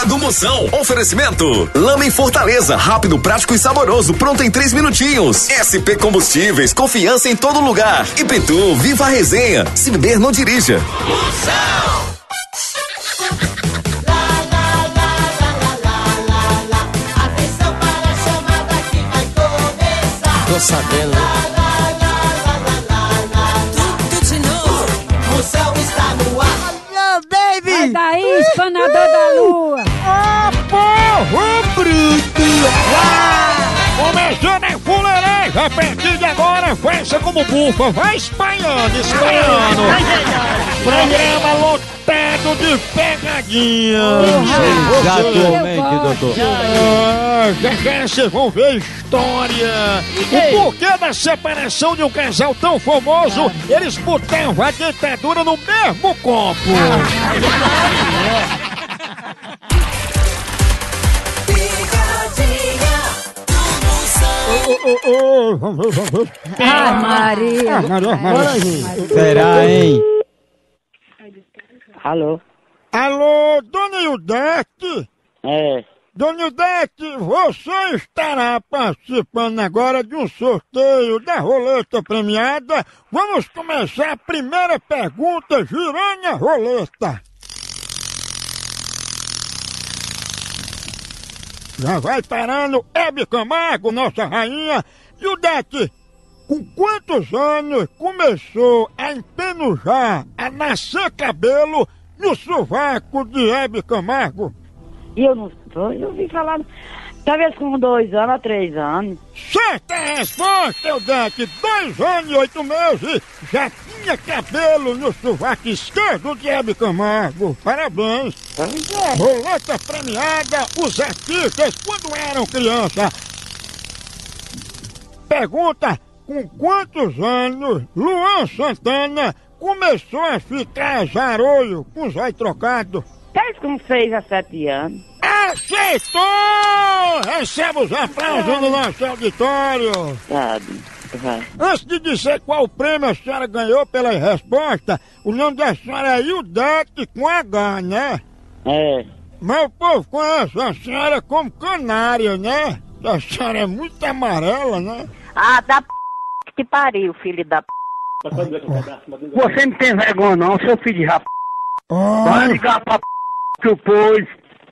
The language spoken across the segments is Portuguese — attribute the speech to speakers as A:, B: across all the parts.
A: Hora do Moção. Oferecimento. Lama em Fortaleza. Rápido, prático e saboroso. Pronto em 3 minutinhos. SP Combustíveis. Confiança em todo lugar. E Pitu, viva a resenha. Se beber, não dirija. Moção.
B: Atenção para a chamada que vai começar.
C: Tô sabendo.
B: Tudo de novo. Moção está no ar.
D: Alô, baby!
E: Sai daí, espanador da lua!
D: Ô, povo bruto! Começando a fuleiragem, a partir de agora, faça como bufa, vai espalhando, espalhando. Programa lotado de pegadinha.
C: Exatamente, doutor.
D: Já vocês vão ver história. O porquê da separação de um casal tão famoso, eles botavam a ditadura no mesmo copo. Vamos ver.
E: Ah, Maria!
D: Maria.
C: Será, hein?
F: Alô?
D: Alô, Dona Ildete?
F: É,
D: Dona Ildete, você estará participando agora de um sorteio da roleta premiada. Vamos começar a primeira pergunta girando a roleta. Já vai parando, Hebe Camargo, nossa rainha. Ildete, com quantos anos começou a empenujar, a nascer cabelo no sovaco de Hebe Camargo?
F: e eu não vi falar, talvez com 2 anos a 3 anos.
D: Certa resposta, Ildete, 2 anos e 8 meses, já tinha cabelo no sovaco esquerdo de Hebe Camargo. Parabéns.
F: Pois é.
D: Roleta premiada, os artistas quando eram criança. Pergunta, com quantos anos Luan Santana começou a ficar zarolho com os olhos trocados?
F: Talvez com 6 a 7 anos.
D: Aceitou! Receba os aplausos no nosso auditório.
F: Sabe? Vai.
D: Antes de dizer qual prêmio a senhora ganhou pela resposta, o nome da senhora é Ildete com H, né?
F: É.
D: Mas o povo conhece a senhora como Canária, né? A senhora é muito amarela, né?
F: Ah, da p que pariu, filho da p. Você não tem vergonha não, seu filho de rap. Vai ligar pra p que o pôs.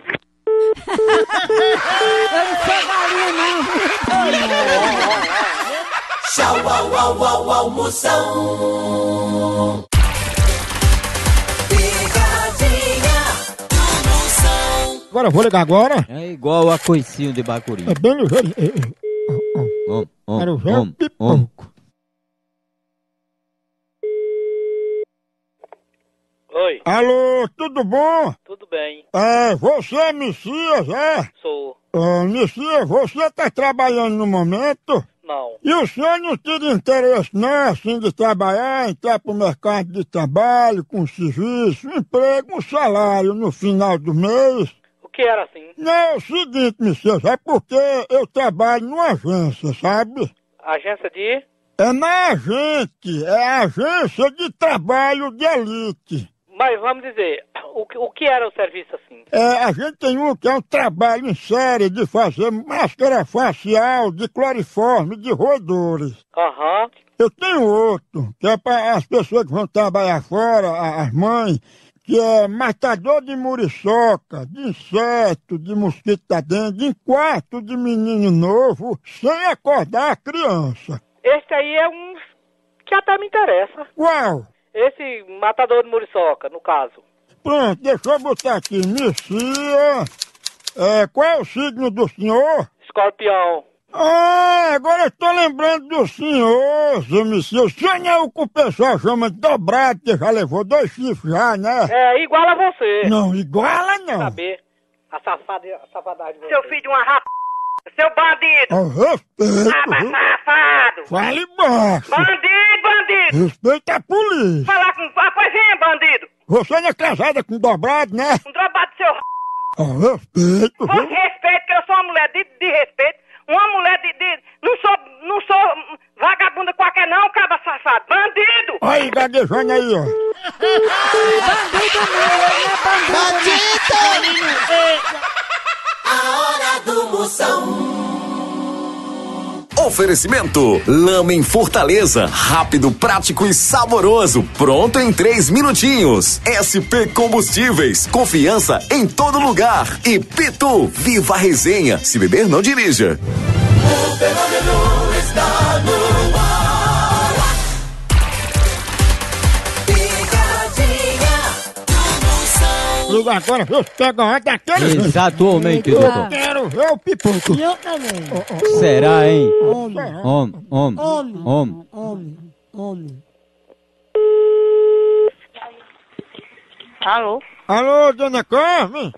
E: Eu não sou galinha, não!
B: Tchau, au, au, au, au, Moção. Pegadinha do Moção.
D: Agora eu vou ligar agora.
C: É igual a coicinho de bacuri.
D: É bem ligeiro. Quero ver o pipoco.
G: Oi,
D: Alô, tudo bom?
G: tudo bem?
D: Você é Messias, é?
G: Sou.
D: Messias, você tá trabalhando no momento?
G: Não.
D: E o senhor não teria interesse, não, assim, de trabalhar, entrar pro mercado de trabalho, com serviço, um emprego, um salário no final do mês?
G: O que era assim?
D: Não, é o seguinte, Messias, é porque eu trabalho numa agência, sabe?
G: Agência de?
D: É na agente, é a agência de trabalho de elite.
G: Mas vamos dizer, o que era o serviço assim?
D: A gente tem um que é um trabalho em série de fazer máscara facial, de cloriforme, de roedores.
G: Aham.
D: Eu tenho outro, que é para as pessoas que vão trabalhar fora, as mães, que é matador de muriçoca, de inseto, de mosquito da dengue, em quarto de menino novo, sem acordar a criança.
G: Esse aí é um que até me interessa.
D: Uau!
G: Esse matador de muriçoca, no caso.
D: Pronto, deixa eu botar aqui, Messias. Qual é o signo do senhor?
G: Escorpião.
D: Agora eu tô lembrando do senhor, seu Messias. O senhor não é o que o pessoal chama de dobrado, que já levou 2 chifres já, né?
G: É, igual a você.
D: Não, iguala não.
G: Saber a safadagem de você.
F: Seu filho de uma rap. Seu bandido.
D: Respeito.
F: Safado.
D: Fale baixo.
F: Bandido.
D: Respeita a polícia.
F: Falar com... Ah, pois vem, bandido.
D: Você não é casada com dobrado, né?
F: Um drobado seu r...
D: Respeito.
F: Com respeito, que eu sou uma mulher de respeito. Uma mulher de... Não sou vagabunda qualquer não, cabra safado. Bandido.
D: Aí, gaguejando aí, ó.
E: Bandido não, ele não é bandido.
B: Bandido!
A: Oferecimento Lama em Fortaleza, rápido, prático e saboroso, pronto em 3 minutinhos. SP Combustíveis, confiança em todo lugar. E Pitu, viva a resenha, se beber não dirija.
B: O fenômeno está no ar. Picadinha do Moção.
D: Liga agora, vê se pega uma daquele.
C: Exatamente, doutor.
D: Quero ver o pipoco.
E: E eu também.
C: Será, hein?
E: Homem.
C: Homem.
F: Alô?
D: Alô, dona Carmen?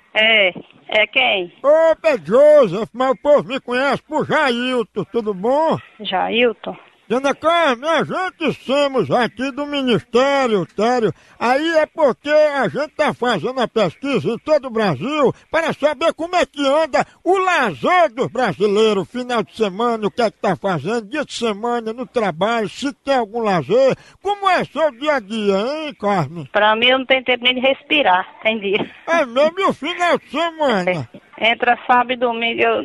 F: É quem?
D: Opa, é Joseph, mas o povo me conhece por Jailton, tudo bom?
F: Jailton?
D: Dona Carmen, a gente somos aqui do Ministério, sério. Aí é porque a gente tá fazendo a pesquisa em todo o Brasil para saber como é que anda o lazer dos brasileiros, final de semana, o que é que tá fazendo, dia de semana, no trabalho, se tem algum lazer. Como é seu dia a dia, hein, Carmen?
F: Pra mim eu não tenho tempo nem de respirar, tem dia.
D: É mesmo e o final de semana?
F: Entra sábado e domingo eu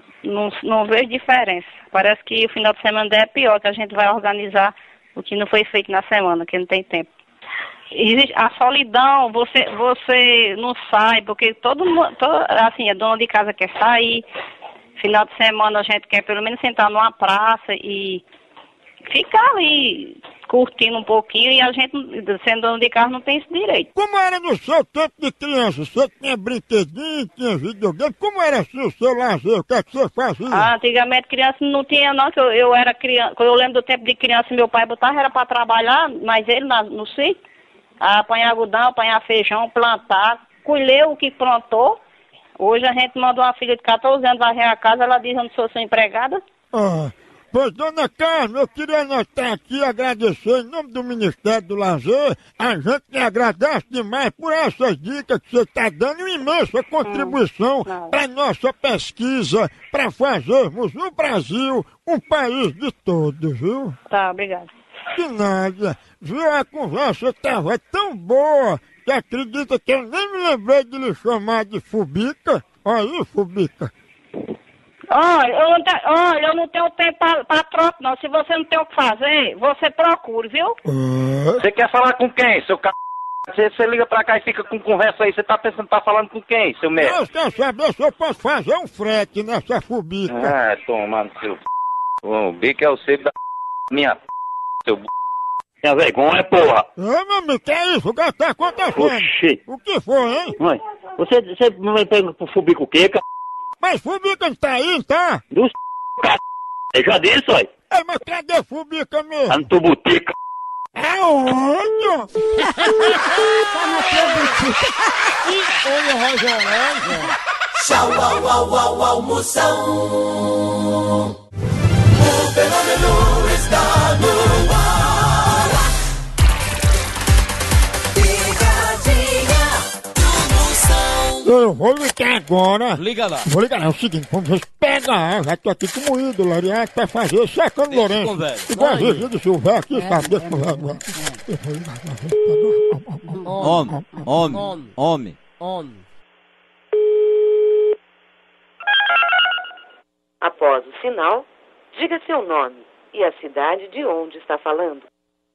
F: não vejo diferença. Parece que o final de semana é pior, que a gente vai organizar o que não foi feito na semana, que não tem tempo. Existe a solidão, você não sai, porque todo mundo, assim, a dona de casa quer sair. Final de semana a gente quer pelo menos sentar numa praça e ficar ali curtindo um pouquinho, e a gente, sendo dona de casa, não tem esse direito.
D: Como era no seu tempo de criança? Você tinha brinquedinho, tinha videogame? Como era assim o seu lazer? O que é que você fazia?
F: Antigamente criança não tinha não, que eu era criança, quando eu lembro do tempo de criança, meu pai botava, era para trabalhar, mas ele no sítio, apanhar algodão, apanhar feijão, plantar, colher o que plantou. Hoje a gente manda uma filha de 14 anos varrer a casa, ela diz: eu não sou sua empregada.
D: Pois, dona Carmen, eu queria anotar aqui e agradecer em nome do Ministério do Lazer. A gente lhe agradece demais por essas dicas que você está dando, uma imensa contribuição para nossa pesquisa, para fazermos o Brasil um país de todos, viu?
F: Tá, obrigada.
D: De nada. Viu, a conversa estava tão boa que acredita que eu nem me lembrei de lhe chamar de Fubica. Olha aí, Fubica.
F: Olha, eu não tenho tempo pra troca, não. Se você não tem o que fazer, você procure, viu?
H: Você quer falar com quem, seu c... Você liga pra cá e fica com conversa aí, você tá pensando que tá falando com quem, seu merda?
D: Eu quero saber se eu posso fazer um frete nessa Fubica.
H: Ah, toma no seu... O bico é o seco da minha... Seu... Minha vergonha, porra!
D: Meu amigo, que é isso? O que tá acontecendo?
H: Oxi!
D: O que foi, hein?
H: Mãe, você me pega pro Fubico o quê, c...
D: Mas Fubica não tá aí, tá?
H: Dos c... Eu já disse, olha!
D: Ei, mas cadê Fubica mesmo?
H: Tá no teu butica.
D: Aonde?
B: Tchau, au, Moção. O fenômeno está no ar. Picadinha do Moção.
D: Eu vou ligar agora.
C: Liga lá.
D: Vou ligar, é o seguinte, vamos ver se pega, já tô aqui como ídolo, Lariato, pra fazer secando
C: Deixa
D: Lourenço.
C: com velho.
D: Igual a Regina do Silvério aqui, sabe? Deixa com velho agora. Eu vou ligar agora.
C: Homem.
I: Após o sinal, diga seu nome e a cidade de onde está falando.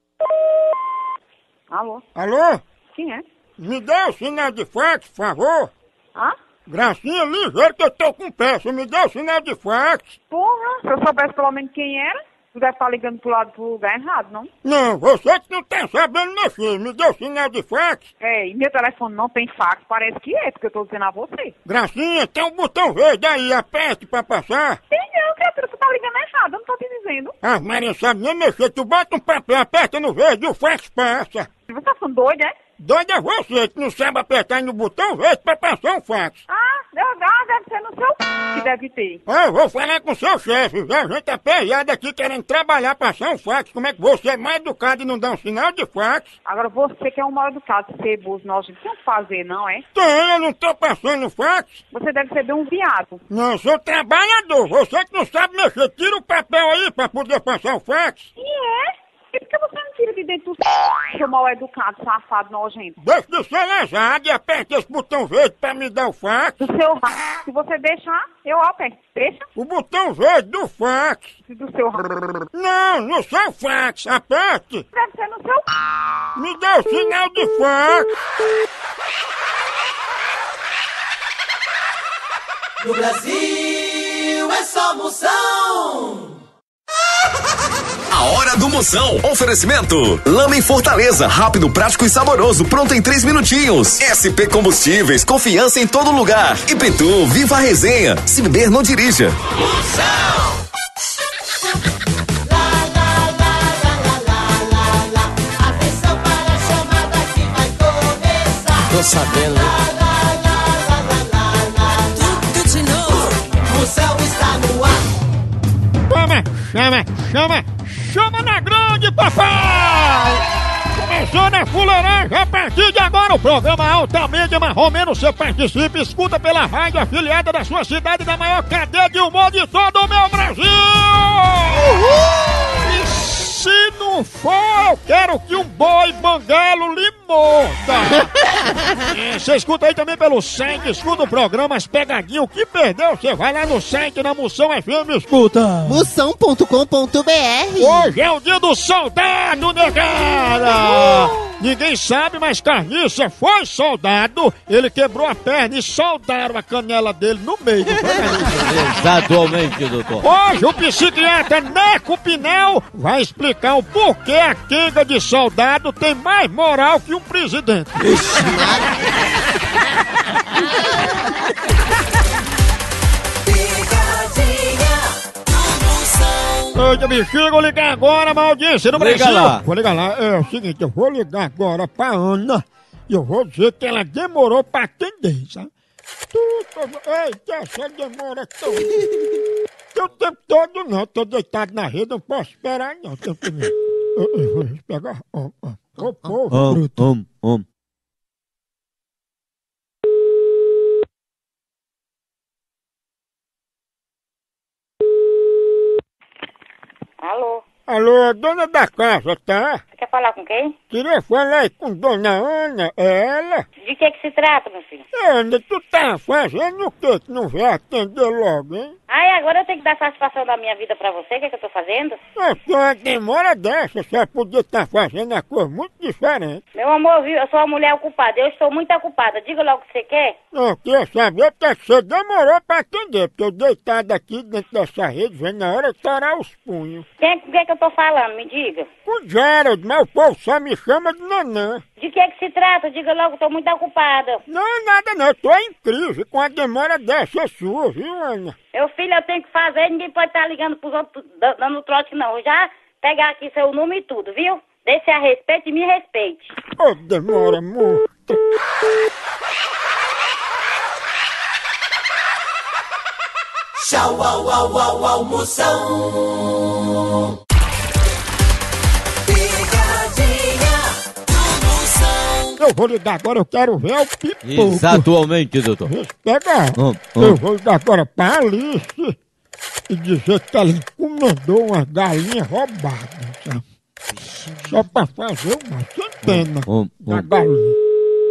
F: Alô?
D: Alô?
F: Quem é?
D: Me dá o sinal de fax, por favor. Gracinha, ligeiro que eu tô com pressa, me dá o sinal de fax.
J: Porra, se eu soubesse pelo menos quem era, tu deve estar ligando pro lugar errado, não?
D: Não, você que não tá sabendo mexer, me deu o sinal de fax.
J: É, e meu telefone não tem fax, parece que é, porque eu tô dizendo a você.
D: Gracinha, tem um botão verde aí, aperte pra passar.
J: Tem não, criatura, tu tá ligando errado, eu não tô te dizendo.
D: Ah, Maria sabe nem mexer, tu bota um papel, aperta no verde e o fax passa.
J: Você tá ficando doido, é?
D: Doido é você que não sabe apertar no botão verde pra passar um fax.
J: Deve ser no seu que deve ter.
D: Eu vou falar com o seu chefe, já a gente tá perreado aqui querendo trabalhar, passar um fax. Como é que você é mais educado e não dá um sinal de fax?
J: Agora você que é um mal educado, ser bozo, nós não tem o que fazer, não é?
D: Tem, eu não tô passando fax.
J: Você deve ser bem um viado.
D: Não, eu sou trabalhador, você que não sabe mexer, tira o papel aí pra poder passar o fax.
J: E é? Por que você não tira de dentro do seu mal educado, safado, nojento?
D: Deixa de ser lesado e aperta esse botão verde pra me dar o fax.
J: Do seu se você deixar, eu aperto. Deixa?
D: O botão verde do fax.
J: Do seu
D: Não, no seu fax, aperte.
J: Deve ser no seu
D: Me dê o sinal de fax.
B: No Brasil é só Moção.
A: A hora do Moção. Oferecimento. Lama em Fortaleza. Rápido, prático e saboroso. Pronto em 3 minutinhos. SP Combustíveis. Confiança em todo lugar. E Pitu, viva a resenha. Se beber, não dirija.
B: Moção. Atenção para a chamada que vai começar.
C: Tô sabendo, né?
B: Tudo de novo. Moção está no ar.
D: Chama na grande, papai! Começou na fuleiragem, a partir de agora o programa altamente marromeno, você participa, escuta pela rádio afiliada da sua cidade, da maior cadeia de humor de todo o meu Brasil! Uhul! E se não for, eu quero que um boi banguelo lhe morda! Você escuta aí também pelo site, escuta o programa, as pegadinhas, o que perdeu, você vai lá no site, na Moção FM, escuta!
K: Moção.com.br.
D: Hoje é o dia do soldado, né, cara? Ninguém sabe, mas Carniça foi soldado. Ele quebrou a perna e soldaram a canela dele no meio do programa.
C: Exatamente, doutor.
D: Hoje o psiquiatra Neco Pinel vai explicar o porquê a quenga de soldado tem mais moral que um presidente. Ô, bexiga, vou ligar agora, uma audiência no
C: Liga
D: Brasil.
C: lá.
D: Vou ligar lá. É o seguinte, eu vou ligar agora pra Ana e eu vou dizer que ela demorou pra atender, sabe? Eita, essa demora toda. O tempo todo não, tô deitado na rede, não posso esperar não. Eu vou pegar, ó. Ô povo bruto.
F: Alô?
D: Alô, é dona da casa, tá?
F: Você quer falar com quem?
D: Queria falar aí com dona Ana, é ela?
F: De que se trata, meu filho?
D: Ana, tu tá fazendo o que que não vai atender logo, hein?
F: Ai, agora eu tenho que dar satisfação da minha vida pra você, o que é que eu tô fazendo?
D: Com uma demora dessa, você podia estar fazendo a coisa muito diferente.
F: Meu amor, viu? Eu sou uma mulher ocupada, eu estou muito ocupada. Diga logo o que você quer.
D: Eu queria saber porque que você demorou pra atender, porque eu deitado aqui dentro dessa rede, vendo na hora de torar os punhos.
F: Com que é que eu tô falando? Me diga.
D: Com o Gerald, mas o povo só me chama de Nanã.
F: De que se trata? Diga logo, eu tô muito ocupada.
D: Não, nada não, eu tô em crise com a demora dessa sua, viu, Ana?
F: Meu filho, eu tenho que fazer, ninguém pode estar ligando pros outros, dando trote não. Eu já pegar aqui seu número e tudo, viu? Deixe a respeito e me respeite.
D: Ô, demora muito.
B: Tchau, au, au, au, au, Moção. Pegadinha do Moção.
D: Eu vou ligar agora, eu quero ver o pipoco.
C: Exatamente, doutor.
D: Pega. Eu vou ligar agora pra Alice e dizer que ela encomendou uma galinha roubada, sabe? Só pra fazer uma centena da galinha.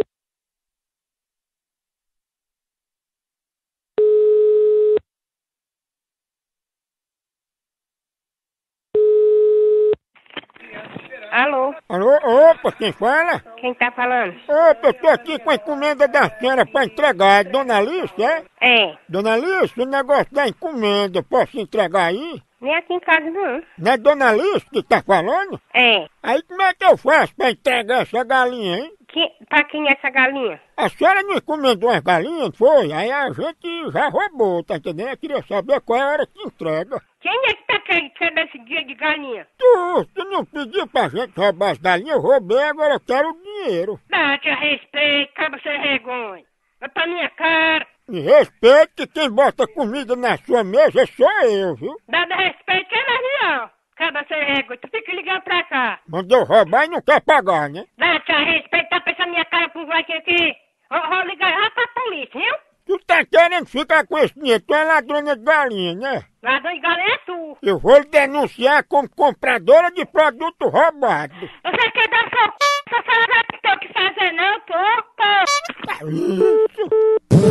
F: Alô?
D: Alô, opa, quem fala?
F: Quem tá falando?
D: Opa, eu tô aqui com a encomenda da senhora pra entregar. É Dona Alice, é?
F: É.
D: Dona Alice, o negócio da encomenda, posso entregar aí?
F: Nem aqui em casa não.
D: Não é Dona Alice que tá falando?
F: É.
D: Aí como é que eu faço pra entregar essa galinha, hein?
F: Pra quem é essa galinha?
D: A senhora não encomendou as galinhas, foi? Aí a gente já roubou, tá entendendo? Eu queria saber qual é a hora que entrega.
F: Quem é que tá querendo esse dia de galinha?
D: Tu não pediu pra gente roubar as galinhas, eu roubei, agora eu quero o dinheiro.
F: Dá-te a respeito, caba sem vergonha. Vai pra minha cara.
D: Me respeite que quem bota comida na sua mesa sou eu, viu?
F: Dá respeito, que é não. Caba sem vergonha, tu fica ligando pra cá.
D: Mandou roubar e não quer pagar, né?
F: Dá-te a respeito, tá pensando minha cara com vai aqui. Vou ligar já pra polícia, viu?
D: Tu tá tá querendo ficar com esse dinheiro, tu é ladrona de galinha, né?
F: Ladrão de galinha é tu.
D: Eu vou lhe denunciar como compradora de produto roubado.
F: Você quer dar seu c... Essa senhora não tem o que fazer não, pô.
D: Isso.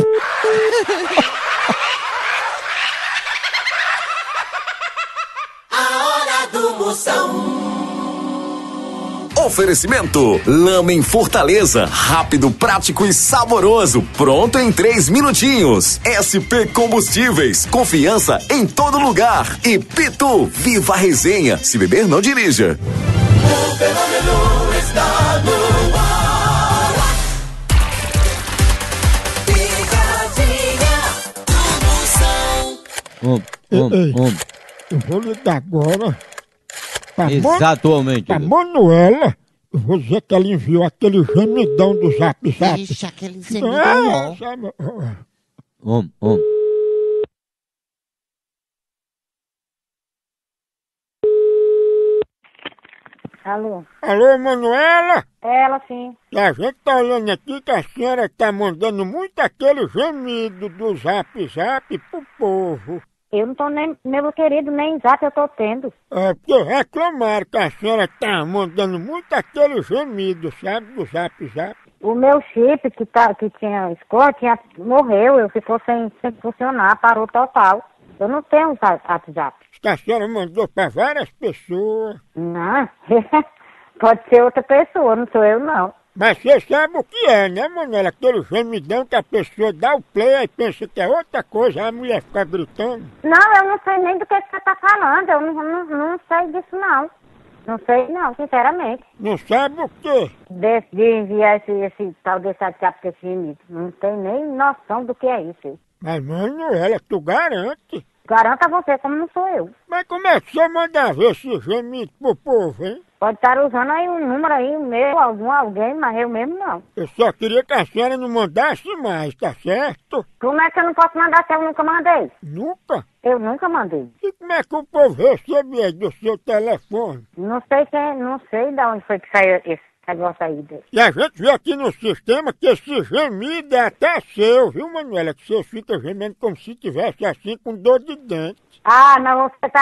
B: A hora do Moção.
A: Oferecimento Lama em Fortaleza, rápido, prático e saboroso, pronto em 3 minutinhos. SP Combustíveis, confiança em todo lugar. E Pitu, viva a resenha, se beber não dirija.
B: O fenômeno está no ar. Picadinha do Moção.
D: Eu vou ligar agora.
C: Exatamente.
D: Pra Manuela, eu vou dizer que ela enviou aquele gemidão do Zap Zap.
K: Deixa aquele gemidão.
D: Sabe?
F: Alô?
D: Alô, Manuela?
F: Ela sim.
D: A gente tá olhando aqui que a senhora tá mandando muito aquele gemido do Zap Zap pro povo.
F: Eu não tô nem, meu querido, nem zap eu tô tendo.
D: É porque reclamaram que a senhora tá mandando muito aquele gemido, sabe, do Zap Zap.
F: O meu chip que tinha escola, morreu, ficou sem funcionar, parou total. Eu não tenho WhatsApp.
D: A senhora mandou pra várias pessoas.
F: Não, pode ser outra pessoa, não sou eu não.
D: Mas você sabe o que é, né, Manuela? Aquele gemidão que a pessoa dá o play e pensa que é outra coisa, a mulher fica gritando.
F: Não, eu não sei nem do que você tá falando, eu não sei disso não. Não sei não, sinceramente.
D: Não sabe o quê?
F: De enviar esse tal desse WhatsApp pra esse gemido. Não tem nem noção do que é isso.
D: Mas, Manuela, tu garante?
F: Garanta você, como não sou eu.
D: Mas como é que você manda ver esse gemido pro povo, hein?
F: Pode estar usando aí um número aí, meu, alguém, mas eu mesmo não.
D: Eu só queria que a senhora não mandasse mais, tá certo?
F: Como é que eu não posso mandar se eu nunca mandei?
D: Nunca?
F: Eu nunca mandei.
D: E como é que o povo recebia do seu telefone?
F: Não sei de onde foi que saiu esse negócio aí.
D: E a gente vê aqui no sistema que esse gemido é até seu, viu, Manuela? Que você fica gemendo como se tivesse assim com dor de dente.
F: Ah, mas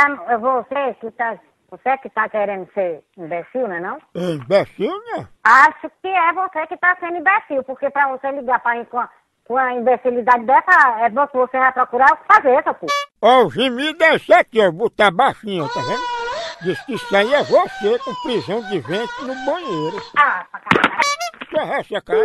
F: você que tá querendo ser imbecil, né não?
D: É imbecil, né?
F: Acho que é você que tá sendo imbecil, porque pra você ligar pra mim com a imbecilidade dessa, é bom que você vai procurar o que fazer, seu cu.
D: Ó, o gemido é esse aqui, ó, botar baixinho, tá vendo? Diz que isso aí é você com prisão de ventre no banheiro.
F: Ah, pra caralho.
D: Você é ressecado?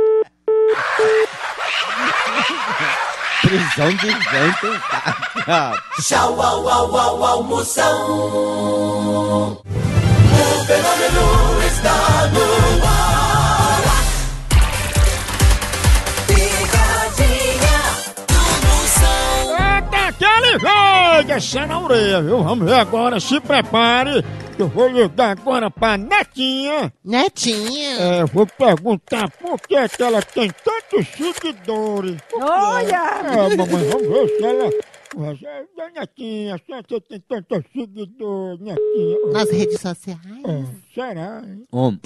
C: Prisão de ventre.
B: Tchau, au, Moção. O fenômeno está no ar. Picadinha do Moção.
D: Eita, aquele velho, descer na orelha, viu? Vamos ver agora, se prepare. Eu vou ligar agora pra Netinha.
K: Netinha?
D: Eu vou perguntar por que é que ela tem tantos seguidores.
E: Olha!
D: Mamãe, vamos ver se ela... Netinha, a senhora tem tantos seguidores, Netinha.
K: Nas redes sociais?
D: Será, hein?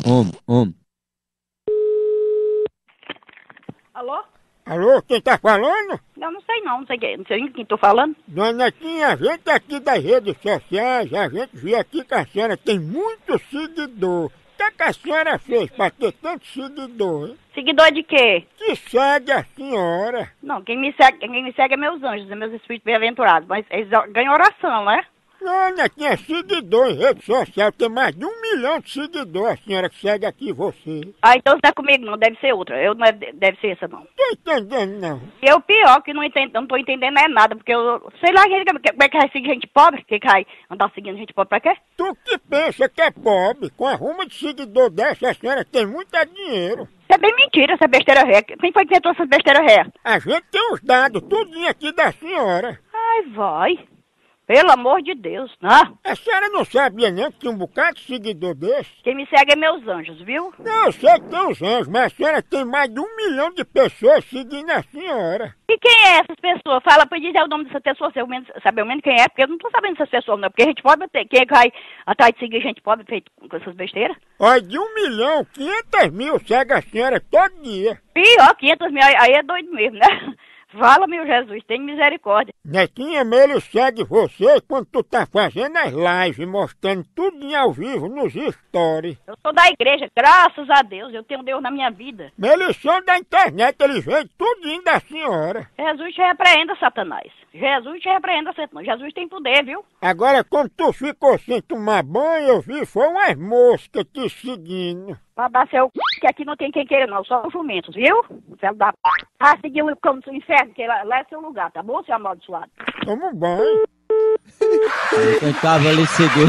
F: Alô?
D: Alô, quem tá falando?
F: Não sei quem tô falando.
D: Dona Netinha, a gente aqui das redes sociais, a gente viu aqui que a senhora tem muito seguidor. O que a senhora fez pra ter tanto seguidor, hein?
F: Seguidor de quê?
D: Que segue a senhora.
F: Não, quem me segue é meus anjos, é meus espíritos bem-aventurados, mas eles ganham oração, né?
D: Não, Netinha, seguidor em rede social, tem mais de 1 milhão de seguidores, a senhora que segue aqui você.
F: Ah, então não é comigo não, deve ser outra, deve ser essa não.
D: Tô entendendo, não.
F: E o pior que não tô entendendo é nada, porque eu, sei lá, como é que vai seguir gente pobre? Que vai andar seguindo gente pobre pra quê?
D: Tu que pensa que é pobre, com a ruma de seguidor dessa, a senhora tem muito dinheiro.
F: Isso é bem mentira, essa besteira ré. Quem foi que inventou essa besteira ré?
D: A gente tem os dados, tudinho aqui da senhora.
F: Ai, vai. Pelo amor de Deus, né?
D: A senhora não sabia nem que tinha um bocado de seguidor desse?
F: Quem me segue é meus anjos, viu?
D: Não, eu sei que tem os anjos, mas a senhora tem mais de 1 milhão de pessoas seguindo a senhora.
F: E quem é essas pessoas? Fala pra dizer o nome dessa pessoa, se eu saber ao menos quem é, porque eu não tô sabendo dessas pessoas não, porque a gente pobre tem. Quem é que vai atrás de seguir gente pobre feito com essas besteiras?
D: Olha, de 1 milhão, 500 mil segue a senhora todo dia.
F: Pior, 500 mil, aí é doido mesmo, né? Fala, meu Jesus, tem misericórdia.
D: Netinha, ele segue você quando tu tá fazendo as lives, mostrando tudo em ao vivo nos stories.
F: Eu sou da igreja, graças a Deus, eu tenho Deus na minha vida.
D: Eles são da internet, eles veem tudinho da senhora.
F: Jesus te repreenda, Satanás. Jesus te repreenda, Satanás. Jesus tem poder, viu?
D: Agora, quando tu ficou sem tomar banho, eu vi, foi umas moscas te seguindo.
F: Pra dar seu que aqui não tem quem queira não, só os jumentos, viu? Filho da Ah, seguiu o cão do inferno, que lá é seu lugar, tá bom, seu amaldiçoado?
D: Toma banho.
C: Quem tava ali seguiu.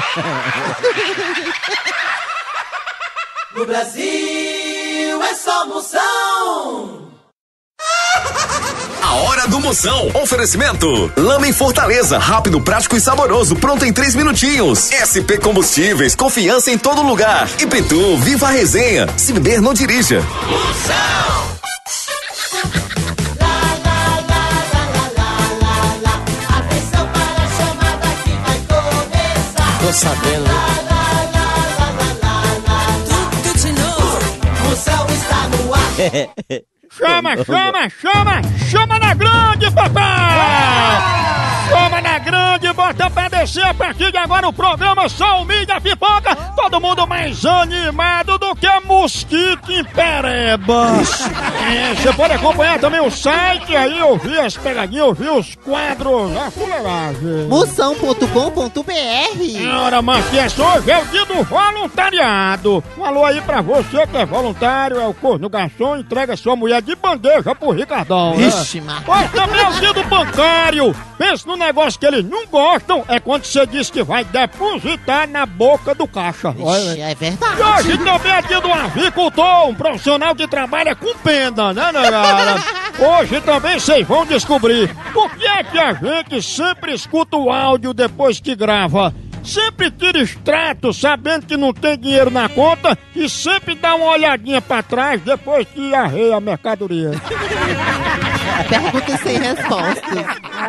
B: No Brasil é só Moção.
A: A hora do Moção. Oferecimento. Lama em Fortaleza. Rápido, prático e saboroso. Pronto em 3 minutinhos. SP Combustíveis. Confiança em todo lugar. E Pitu, viva a resenha. Se beber, não dirija.
B: Moção. Atenção para a chamada que vai começar.
K: Tô sabendo.
B: Tudo de novo. Moção está no ar.
D: Chama na grande, papai! Chama na grande, bota pra descer a partir de agora o programa Só o Mídia Pipoca. Todo mundo mais animado do que mosquito em perebas. Você pode acompanhar também o site aí, ouvir as pegadinhas, ouvir os quadros, a fuleiragem.
K: Moção.com.br.
D: Ora, Matias, hoje é o dia do voluntariado. Um alô aí pra você que é voluntário, é o corno garçom, entrega sua mulher de bandeja pro Ricardão.
K: Vixe,
D: né? Hoje também é o dia do bancário. Pensa no negócio que eles não gostam, é quando você diz que vai depositar na boca do caixa.
K: Vixe, é verdade.
D: E hoje também é dia do avicultor, um profissional que trabalha com pena, né, galera? Hoje também vocês vão descobrir por que é que a gente sempre escuta o áudio depois que grava. Sempre tira extrato sabendo que não tem dinheiro na conta e sempre dá uma olhadinha pra trás depois que arreia a mercadoria.
K: Pergunta sem respostas.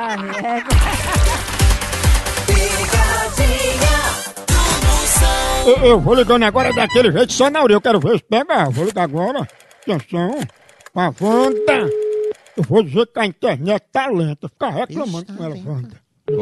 D: Eu vou ligando agora daquele jeito só na orelha, eu quero ver se pega. Vou ligar agora. Atenção. A Wanda. Eu vou dizer que a internet tá lenta. Fica reclamando com ela, Wanda.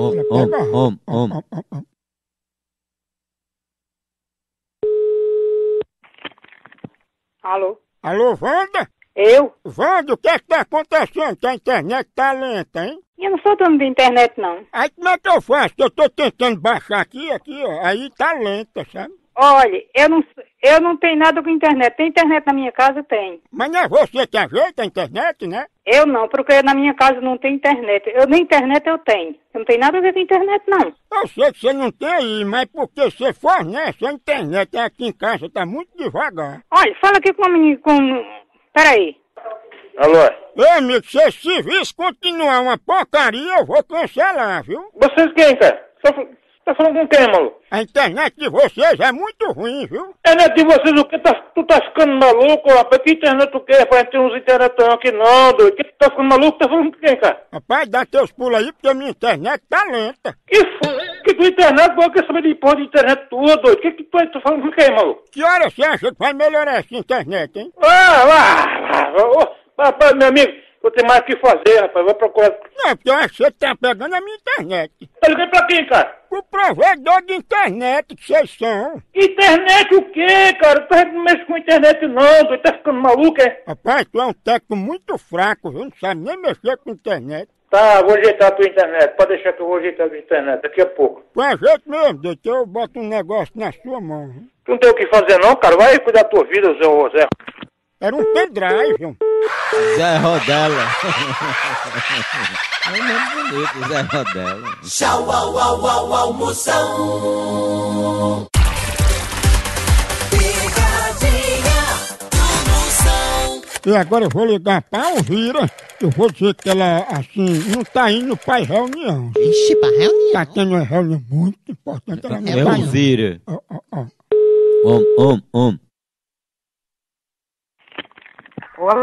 J: Alô?
D: Alô, Wanda?
J: Eu?
D: Wanda, o que é que tá acontecendo? Que a internet tá lenta, hein?
J: Eu não sou dono da internet, não.
D: Aí como é que eu faço? Eu tô tentando baixar aqui, ó. Aí tá lenta, sabe?
J: Olha, eu não tenho nada com internet. Tem internet na minha casa? Tem.
D: Mas não é você que ajeita a internet, né?
J: Eu não, porque na minha casa não tem internet. Nem internet eu tenho. Eu não tenho nada a ver com internet, não.
D: Eu sei que você não tem aí, mas porque você fornece a internet aqui em casa, tá muito devagar.
J: Olha, fala aqui com a menina, Peraí.
H: Alô?
D: Ei, amigo, se esse serviço continuar uma porcaria, eu vou cancelar, viu?
H: Vocês quem, cara? Tá falando com quem, maluco?
D: A internet de vocês é muito ruim, viu?
H: Internet de vocês o quê? Tu tá ficando maluco, rapaz? Que internet tu quer? Rapaz, tem uns internetão aqui não, doido. Que tu tá ficando maluco? Tá falando com quem, cara?
D: Rapaz, dá teus pulos aí, porque a minha internet tá lenta.
H: Que tua internet? Eu quero saber de porra de internet tua, doido. Que tu tá falando com quem, maluco?
D: Que hora você acha que vai melhorar essa internet, hein?
H: Rapaz, meu amigo, vou ter mais o que fazer, rapaz. Vou procurar.
D: Não, porque eu acho que você tá pegando a minha internet.
H: Tá ligando pra quem, cara?
D: O provedor de internet que vocês são.
H: Internet o quê, cara? Tu não mexe com internet não, tu tá ficando maluco, é?
D: Rapaz, tu é um técnico muito fraco, viu? Não sabe nem mexer com internet.
H: Tá, vou ajeitar a tua internet. Pode deixar que eu vou ajeitar a tua internet daqui a pouco.
D: Com a jeito mesmo, doido, eu boto um negócio na sua mão. Viu?
H: Tu não tem o que fazer não, cara? Vai cuidar da tua vida, Zé.
D: Era um pendrive, viu?
C: Zé Rodela. É um nome bonito, Zé Rodela.
B: Tchau, au, Moção. Pegadinha do Moção.
D: E agora eu vou ligar pra Alvira. Eu vou dizer que ela, assim, não tá indo pra reunião.
K: Ixi, pra reunião?
D: Tá tendo uma reunião muito importante. Ela não tá indo.
C: Alvira.
J: Alô?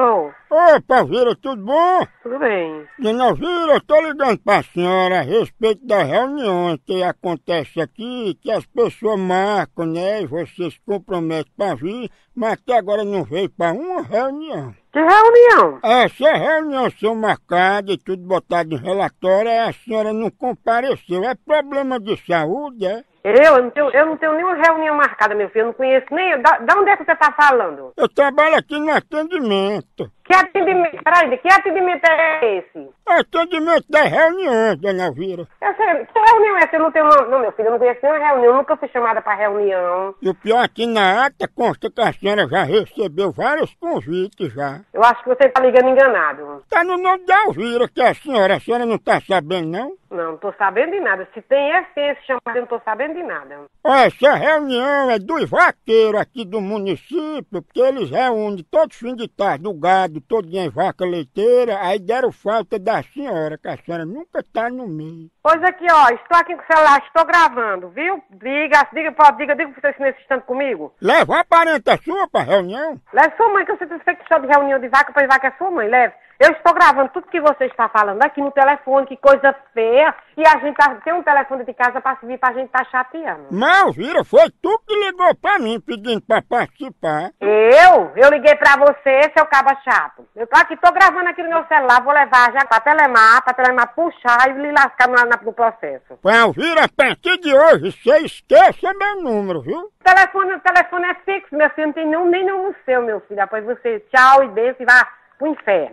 D: Opa, Elvira, tudo bom?
L: Tudo bem.
D: Dona Elvira, eu tô ligando pra senhora a respeito das reuniões que acontecem aqui, que as pessoas marcam, né, e você se compromete pra vir, mas até agora não veio pra uma reunião.
L: Que reunião?
D: Essa reunião são marcadas e tudo botado em relatório, aí a senhora não compareceu. É problema de saúde, é?
L: Eu não tenho nenhuma reunião marcada, meu filho. Eu não conheço nem... Da onde é que você tá falando?
D: Eu trabalho aqui no atendimento.
L: Que atendimento? Peraí, que atendimento é esse?
D: Atendimento das reuniões, dona Elvira.
L: Que reunião é essa? Eu não tenho... Não, meu filho, eu não conheço nenhuma reunião. Eu nunca fui chamada pra reunião.
D: E o pior é que na ata consta que a senhora já recebeu vários convites já.
L: Eu acho que você tá ligando enganado.
D: Tá no nome da Elvira que a senhora não tá sabendo, não?
L: Não tô sabendo de nada. Se tem esse chamado, eu não tô sabendo de nada.
D: Olha, essa reunião é dos vaqueiros aqui do município, porque eles reúnem todo fim de tarde o gado, todo dia em vaca leiteira, aí deram falta da senhora, que a senhora nunca tá no meio.
L: Pois aqui, ó, estou aqui com o celular, estou gravando, viu? Diga que você nesse instante comigo.
D: Leva uma parenta sua pra reunião?
L: Leve sua mãe, que você tem feito só de reunião de vaca, pois vaca é sua mãe, leve. Eu estou gravando tudo que você está falando aqui no telefone, que coisa feia. E a gente tem um telefone de casa pra servir pra gente tá chateando.
D: Mas, Vira, foi tu que ligou pra mim pedindo pra participar.
L: Eu liguei pra você, seu caba chato. Eu tô aqui, tô gravando aqui no meu celular, vou levar já pra Telemar puxar e lhe lascar no processo.
D: Pra Vira, a partir de hoje, você esqueça meu número, viu?
L: O telefone é fixo, meu filho, não tem nem no seu, meu filho. Depois você tchau e benção e vá pro inferno.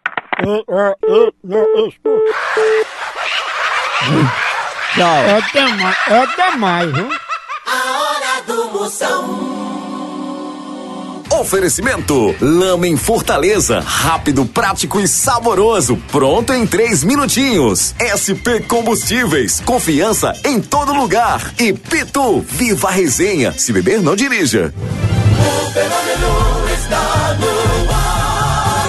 D: Escuta.
C: Tchau.
D: É demais, viu?
B: A hora do Moção.
A: Oferecimento Lama em Fortaleza, rápido, prático e saboroso, pronto em 3 minutinhos. SP Combustíveis, confiança em todo lugar. E Pitu, viva a resenha, se beber não dirija.
B: O fenômeno está no ar.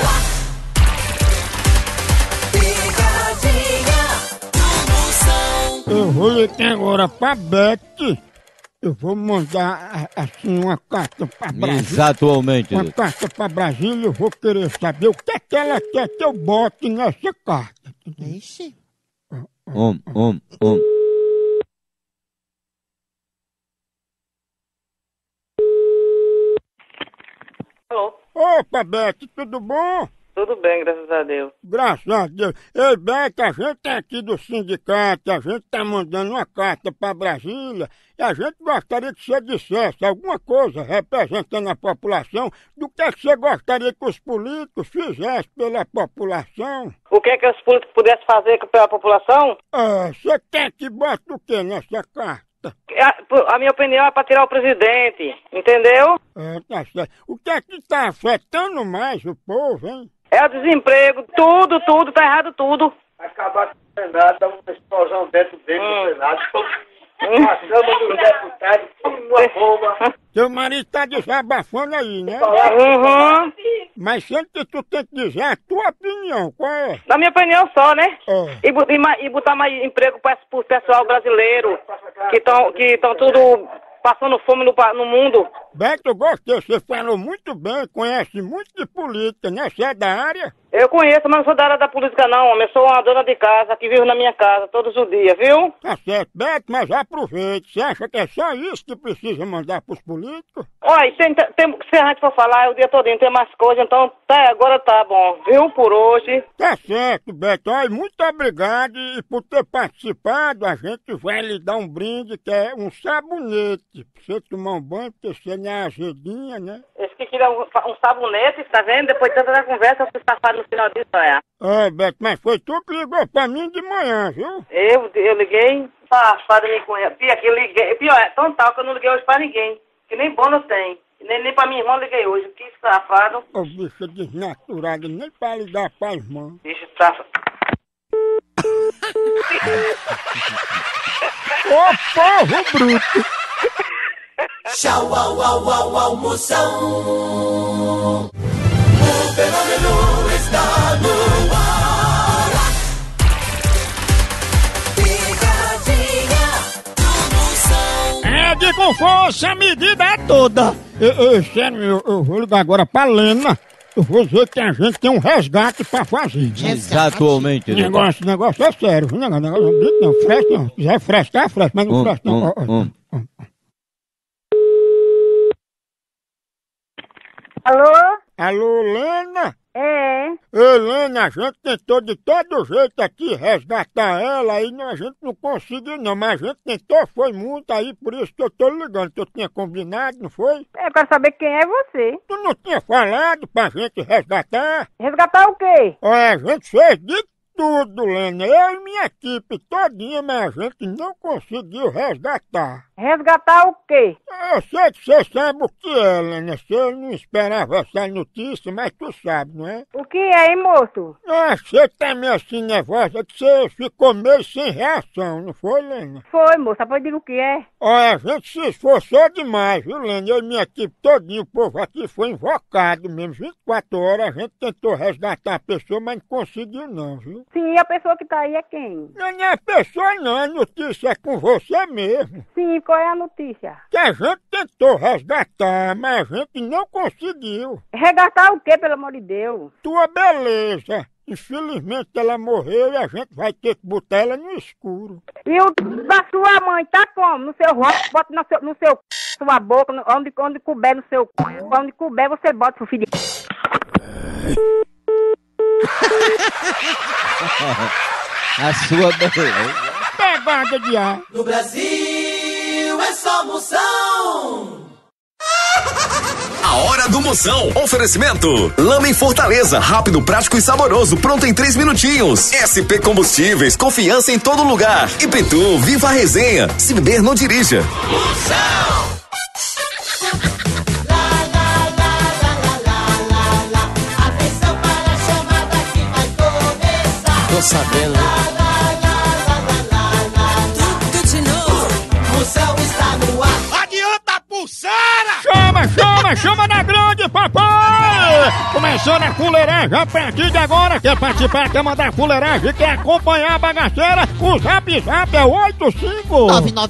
B: Picadinha do Moção.
D: Eu vou ligar agora pra Beth. Eu vou mandar, assim, uma carta pra Brasília.
C: Exatamente.
D: Uma carta pra Brasília, eu vou querer saber o que é que ela quer que eu bote nessa carta.
K: Ixi.
L: Alô?
D: Opa, Beth, tudo bom?
L: Tudo bem, graças a Deus.
D: Graças a Deus. Ei, Beth, a gente é aqui do sindicato, a gente tá mandando uma carta pra Brasília e a gente gostaria que você dissesse alguma coisa representando a população do que você gostaria que os políticos fizessem pela população.
L: O que é que os políticos pudessem fazer pela população?
D: Você quer que bote o que nessa carta?
L: A minha opinião é para tirar o presidente, entendeu?
D: Tá certo. O que é que tá afetando mais o povo, hein?
L: É o desemprego, tudo, tá errado tudo.
H: Acabar com o Senado, dá uma explosão dentro dele do Senado. A Câmara dos Deputados, tudo numa bomba.
D: Teu marido tá desabafando aí, né?
L: Uhum.
D: Mas sempre que tu tem que dizer a tua opinião, qual é?
L: Na minha opinião só, né? E botar mais emprego pro pessoal brasileiro, que estão tudo passando fome no mundo.
D: Beto, eu gostei, você falou muito bem, conhece muito de política, né? Você é da área?
L: Eu conheço, mas não sou da área da política não, homem. Eu sou uma dona de casa que vive na minha casa todos os dias, viu?
D: Tá certo, Beto, mas aproveite. Você acha que é só isso que precisa mandar pros políticos?
L: Olha, se a gente for falar o dia todinho, tem mais coisa, então agora tá bom, viu, por hoje.
D: Tá certo, Beto. Olha, muito obrigado e por ter participado, a gente vai lhe dar um brinde que é um sabonete pra você tomar um banho, porque você não é azedinha, né?
L: Esse que queria um sabonete, tá vendo? Depois de tanta conversa, você safado no final disso, olha.
D: Beto, mas foi tu que ligou pra mim de manhã, viu?
L: Eu liguei, safado me conhece. Pia, que eu liguei. Pior, é tão tal que eu não liguei hoje pra ninguém. Que nem bônus tem. Nem pra minha irmã eu liguei hoje. Que safado.
D: Ô, bicho desnaturado, nem pra ligar pra irmã.
L: Bicho safado.
D: Ô, porro bruto!
B: Tchau, au, Moção. O fenômeno está no ar. Picadinha do Moção.
D: É de com força, a medida é toda. Sério, eu vou ligar agora pra Lena. Eu vou dizer que a gente tem um resgate pra fazer.
C: Exatamente.
D: Negócio é sério. Negócio não, fresca não. Se quiser frescar, fresca, mas não fresca não.
L: Alô?
D: Alô, Lena?
L: É.
D: Helena, a gente tentou de todo jeito aqui resgatar ela, aí a gente não conseguiu não, mas a gente tentou, foi muito aí, por isso que eu tô ligando, que eu tinha combinado, não foi?
L: Eu quero saber quem é você.
D: Tu não tinha falado pra gente resgatar?
L: Resgatar o quê?
D: Olha, a gente fez de tudo, Lena, eu e minha equipe todinha, mas a gente não conseguiu resgatar.
L: Resgatar o quê?
D: Eu sei que você sabe o que é, Lena, você não esperava essa notícia, mas tu sabe, não é?
L: O que é, hein, moço?
D: Ah, você tá meio assim nervosa, que você ficou meio sem reação, não foi, Lena?
L: Foi, moça, pode dizer o que é?
D: Olha, a gente se esforçou demais, viu, Lena? Eu e minha equipe todinha, o povo aqui foi invocado mesmo, 24 horas, a gente tentou resgatar a pessoa, mas não conseguiu não, viu?
L: Sim, a pessoa que tá aí é quem?
D: Não é a pessoa não, a notícia é com você mesmo.
L: Sim, qual é a notícia?
D: Que a gente tentou resgatar, mas a gente não conseguiu.
L: Resgatar o quê, pelo amor de Deus?
D: Tua beleza. Infelizmente ela morreu e a gente vai ter que botar ela no escuro.
L: E o da sua mãe tá como? No seu rosto, bota no seu sua boca, onde couber no seu onde couber você bota, seu filho.
C: A sua beleza.
D: Pegada de ar.
B: No Brasil é só Moção.
A: A hora do Moção. Oferecimento. Lama em Fortaleza. Rápido, prático e saboroso. Pronto em 3 minutinhos. SP Combustíveis. Confiança em todo lugar. E Pitu, viva a resenha. Se beber, não dirija.
B: Moção. Atenção para a chamada que vai começar.
K: Tô sabendo.
B: Tudo de novo. Moção está no ar.
D: Adianta a pulseira! Chama na grande, papai! Começando a fuleiragem a partir de agora. Quer participar, quer mandar fuleiragem, quer acompanhar a bagaceira? O Zap Zap é 85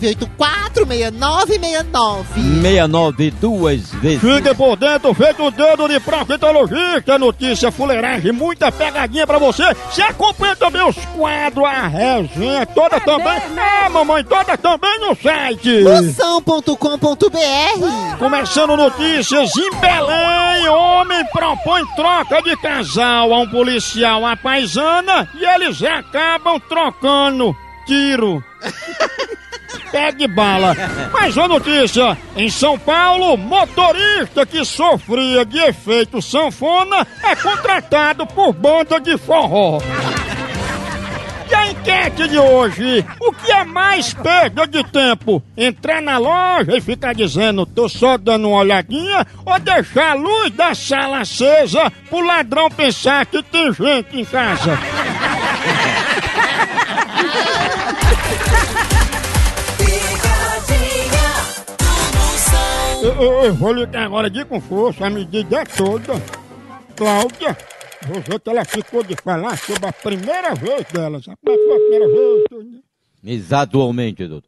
K: 99846969.
C: 69 duas vezes.
D: Fique por dentro, feito o dedo de proctologista. Notícia, fuleiragem, muita pegadinha pra você. Você acompanha também os quadros, a resenha toda também. Mamãe, toda também no site.
K: Moção.com.br.
D: Começando notícias em Belém, homem propõe troca de casal a um policial à paisana e eles acabam trocando tiro. Pegue bala. Mais uma notícia, em São Paulo, motorista que sofria de efeito sanfona é contratado por banda de forró. E a enquete de hoje, o que é mais perda de tempo? Entrar na loja e ficar dizendo, tô só dando uma olhadinha, ou deixar a luz da sala acesa pro ladrão pensar que tem gente em casa? Eu vou ligar agora de com força, a medida é toda. Cláudia. Você que ela ficou de falar sobre a primeira vez dela. Sabe como é que foi a primeira vez?
C: Exatamente, doutor.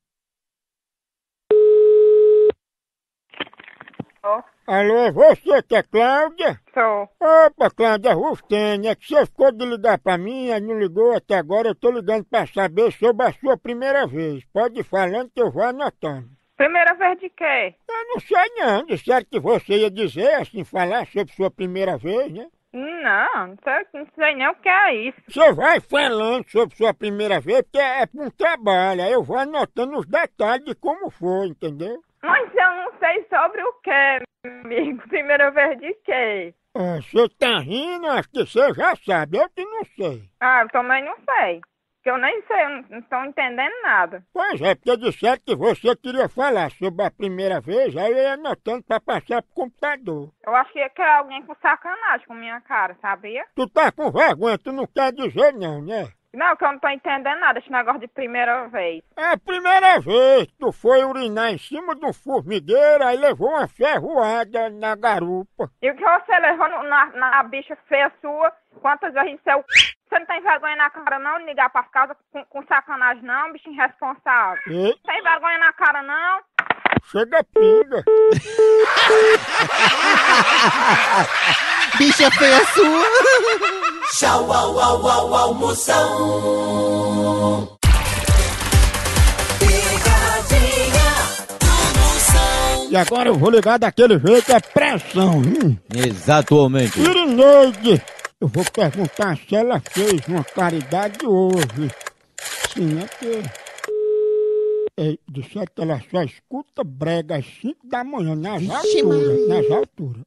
D: Alô, é você que é Cláudia?
L: Sou.
D: Opa, Cláudia Rustene, é que você ficou de ligar pra mim, aí não ligou até agora, eu tô ligando pra saber sobre a sua primeira vez. Pode ir falando que eu vou anotando.
L: Primeira vez de quê?
D: Eu não sei não, disseram que você ia dizer, assim, falar sobre sua primeira vez, né?
L: Não sei nem o que é isso.
D: Você vai falando sobre sua primeira vez, porque é pra um trabalho, aí eu vou anotando os detalhes de como foi, entendeu?
L: Mas eu não sei sobre o que, amigo. Primeira vez de quê?
D: Você tá rindo, acho que você já sabe, eu que não sei.
L: Ah, eu também não sei. Que eu nem sei, eu não estou entendendo nada.
D: Pois é, porque disseram que você queria falar sobre a primeira vez, aí eu ia anotando pra passar pro computador.
L: Eu achei que era alguém com sacanagem com minha cara, sabia?
D: Tu tá com vergonha, tu não quer dizer não, né?
L: Não, que eu não tô entendendo nada, esse negócio de primeira vez.
D: É a primeira vez que tu foi urinar em cima de um formigueiro, aí levou uma ferroada na garupa.
L: E o que você levou na bicha feia sua? Quantas vezes seu... Você não tem vergonha na cara não de ligar pras casas com sacanagem não, bicho irresponsável?
D: E?
L: Tem vergonha na cara não?
D: Chega pinga.
K: Bicha feia sua.
B: Tchau, au, au, au, almoção. Picadinha do Moção.
D: E agora eu vou ligar daquele jeito, é pressão,
C: Exatamente.
D: Irineide, eu vou perguntar se ela fez uma caridade hoje. Sim, é que... disseram que ela só escuta brega às 5 da manhã, nas alturas, nas alturas.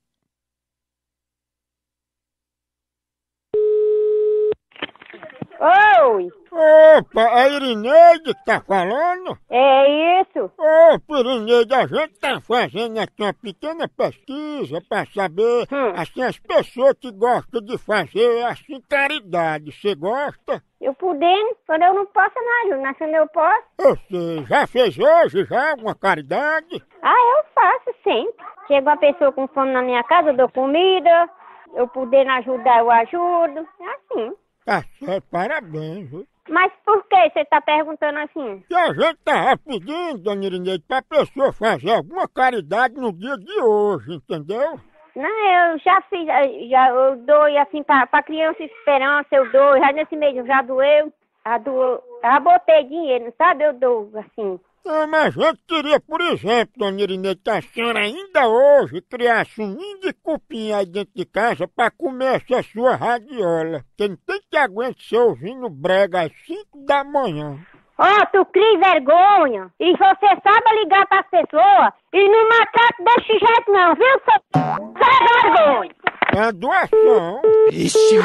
L: Oi!
D: Opa, é a Irineide que tá falando?
L: É isso?
D: Opa, Irineide, a gente tá fazendo aqui uma pequena pesquisa pra saber, assim, as pessoas que gostam de fazer, assim, caridade. Você gosta?
L: Eu podendo, quando eu não posso, não, mas quando eu posso...
D: Você já fez hoje já alguma caridade?
L: Ah, eu faço sempre. Chega uma pessoa com fome na minha casa, eu dou comida, eu podendo ajudar, eu ajudo, é assim.
D: Tá certo, parabéns, viu?
L: Mas por que você tá perguntando assim?
D: Que a gente tava pedindo, dona Irineide, pra pessoa fazer alguma caridade no dia de hoje, entendeu?
L: Não, eu já fiz, eu dou assim pra criança esperança, eu dou, já nesse mês já doeu, já botei dinheiro, sabe? Eu dou, assim.
D: Mas a gente queria, por exemplo, dona Irineide, que a senhora ainda hoje criasse um ninho de cupim aí dentro de casa pra comer essa sua radiola. Porque não tem que aguentar você ouvindo brega às 5 da manhã.
L: Ó, tu cria vergonha. E você sabe ligar pras pessoas e não macaco desse jeito não, viu, seu vergonha?
D: É doação.
K: Ixi,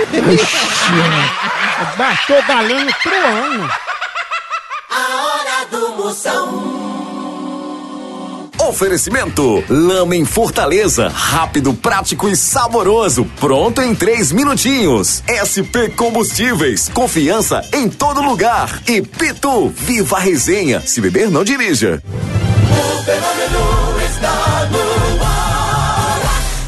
D: Bastou galinha pro ano.
B: A hora do Moção.
A: Oferecimento Lama em Fortaleza, rápido, prático e saboroso, pronto em 3 minutinhos. SP Combustíveis, confiança em todo lugar. E Pitu, viva a resenha, se beber não dirija.
B: O fenômeno está no ar.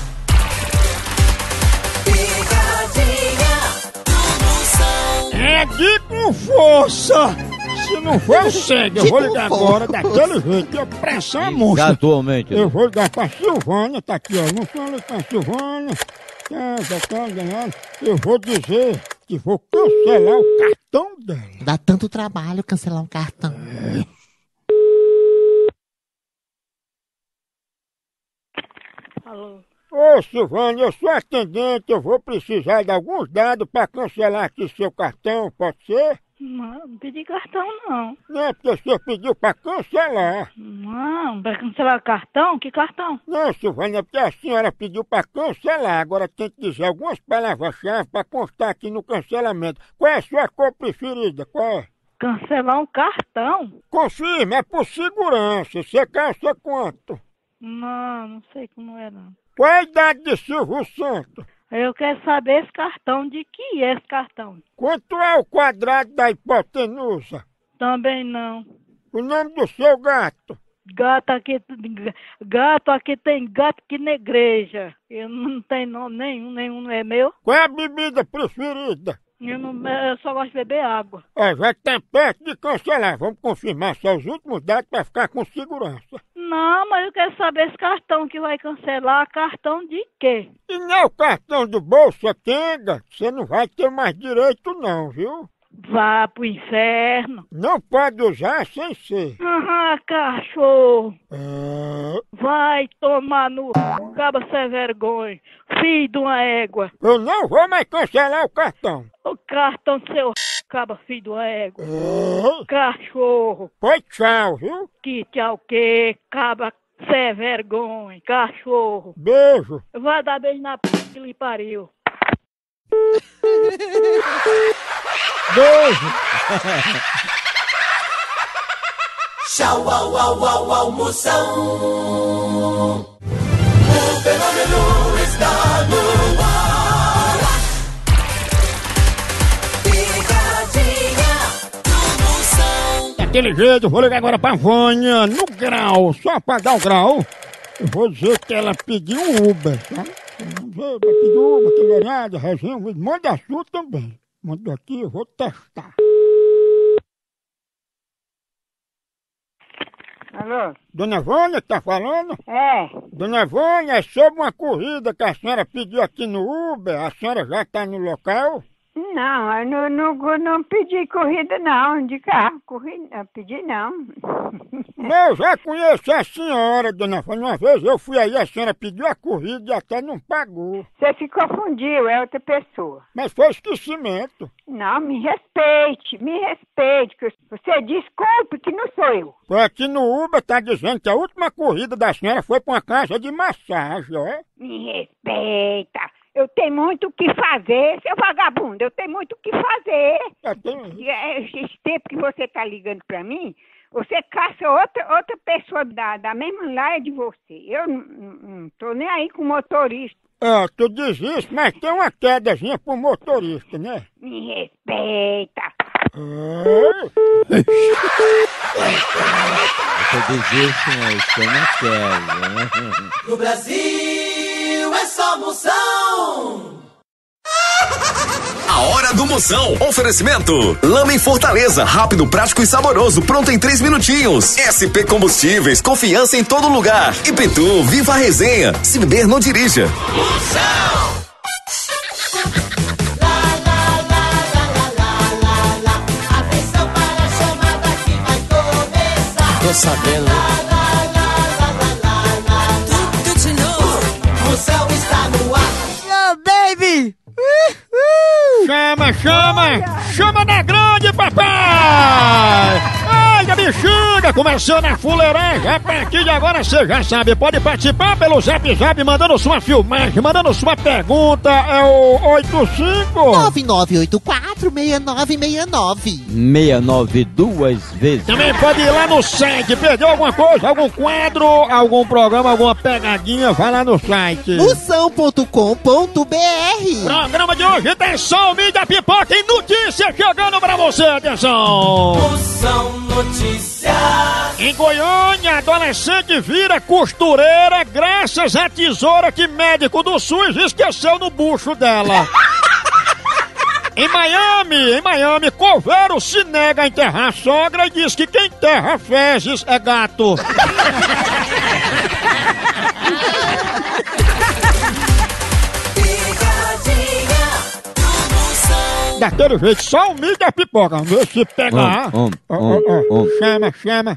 B: Picadinha do Moção.
D: É de com força. Se não for, segue. Eu vou ligar agora daquele jeito. Eu pressão a moça.
C: Exatamente.
D: Eu vou ligar pra Silvânia, tá aqui, ó. Não fala com a Silvânia. Eu vou dizer que vou cancelar o cartão dela.
K: Dá tanto trabalho cancelar um cartão.
L: Alô?
D: Ô, Silvânia, eu sou atendente. Eu vou precisar de alguns dados pra cancelar aqui seu cartão, pode ser?
M: Não pedi cartão, não.
D: Não, é porque você pediu pra cancelar.
M: Não, pra cancelar cartão? Que cartão?
D: Não, Silvânia, é porque a senhora pediu pra cancelar. Agora tem que dizer algumas palavras-chave pra constar aqui no cancelamento. Qual é a sua cor preferida? Qual é?
M: Cancelar um cartão?
D: Confirme, é por segurança. Você calça quanto?
M: Não sei como é, não.
D: Qual é a idade de Silvio Santos?
M: Eu quero saber esse cartão, de que é esse cartão?
D: Quanto é o quadrado da hipotenusa?
M: Também não.
D: O nome do seu gato?
M: Gato aqui tem gato que na igreja. Eu não tenho nome nenhum não é meu.
D: Qual é a bebida preferida?
M: Eu só gosto de beber água.
D: Ó, já tá perto de cancelar. Vamos confirmar só os últimos dados pra ficar com segurança.
M: Não, mas eu quero saber esse cartão que vai cancelar. Cartão de quê?
D: E não é o cartão do Bolsa Tenga? Você não vai ter mais direito não, viu?
M: Vá pro inferno.
D: Não pode usar sem ser.
M: Ah, cachorro.
D: É...
M: Vai tomar no caba sem vergonha. Filho de uma égua.
D: Eu não vou mais cancelar o cartão.
M: O cartão do seu caba, filho de uma égua.
D: É...
M: Cachorro.
D: Foi tchau, viu?
M: Que tchau o quê? Caba sem vergonha. Cachorro.
D: Beijo.
M: Vai dar beijo na p que lhe pariu.
D: Beijo.
B: Tchau, au, au, au, almoção. O fenômeno está no ar. Picadinha do Moção.
D: Daquele jeito, eu vou ligar agora pra Vânia, no grau, só pra dar o grau. Eu vou dizer que ela pediu um Uber, tá? Vai pedir Uber, acelerada, resenha, manda a sua também. Mandou aqui, eu vou testar.
J: Alô?
D: Dona Vânia que tá falando?
J: É.
D: Dona Vânia, é sobre uma corrida que a senhora pediu aqui no Uber. A senhora já tá no local?
J: Não, eu não pedi corrida não, de carro. Corrida, pedi não.
D: Não, eu já conheço a senhora, dona Vânia. Uma vez eu fui aí, a senhora pediu a corrida e até não pagou.
J: Você se confundiu, é outra pessoa.
D: Mas foi esquecimento.
J: Não, me respeite. Que você desculpe que não sou eu.
D: Foi aqui no Uber, tá dizendo que a última corrida da senhora foi pra uma casa de massagem, ó.
J: Me respeita. Eu tenho muito o que fazer, seu vagabundo. Eu tenho muito o que fazer. Esse tempo que você tá ligando pra mim, você caça outra pessoa da mesma laia de você. Eu não tô nem aí com motorista.
D: É, tu diz isso, mas tem uma quedazinha pro motorista, né?
J: Me respeita.
C: Eu desisto, mas eu não quero, né?
B: No Brasil é só Moção.
A: A hora do Moção. Oferecimento. Lama em Fortaleza. Rápido, prático e saboroso. Pronto em 3 minutinhos. SP Combustíveis. Confiança em todo lugar. E Pitu, viva a resenha. Se beber, não dirija.
B: Moção. Atenção para a chamada que vai começar.
C: Tô sabendo.
B: Tudo de novo. Moção está no ar.
K: Oh, baby!
D: Chama na grande, papai! Ai, da bexiga, começando a fuleiragem. A partir de agora você já sabe, pode participar pelo Zap Zap, mandando sua filmagem, mandando sua pergunta, é o
K: 9984-6969.
C: 69 duas vezes.
D: Também pode ir lá no site, perdeu alguma coisa, algum quadro, algum programa, alguma pegadinha, vai lá no site.
K: Moção.com.br.
D: Programa de hoje tem som, mídia, pipoca e notícia chegando pra você, atenção!
B: Moção Notícias.
D: Em Goiânia, adolescente vira costureira graças à tesoura que médico do SUS esqueceu no bucho dela. Em Miami, coveiro se nega a enterrar a sogra e diz que quem enterra fezes é gato. Daquele jeito, só o milho da pipoca. Vê se pegar. Chama.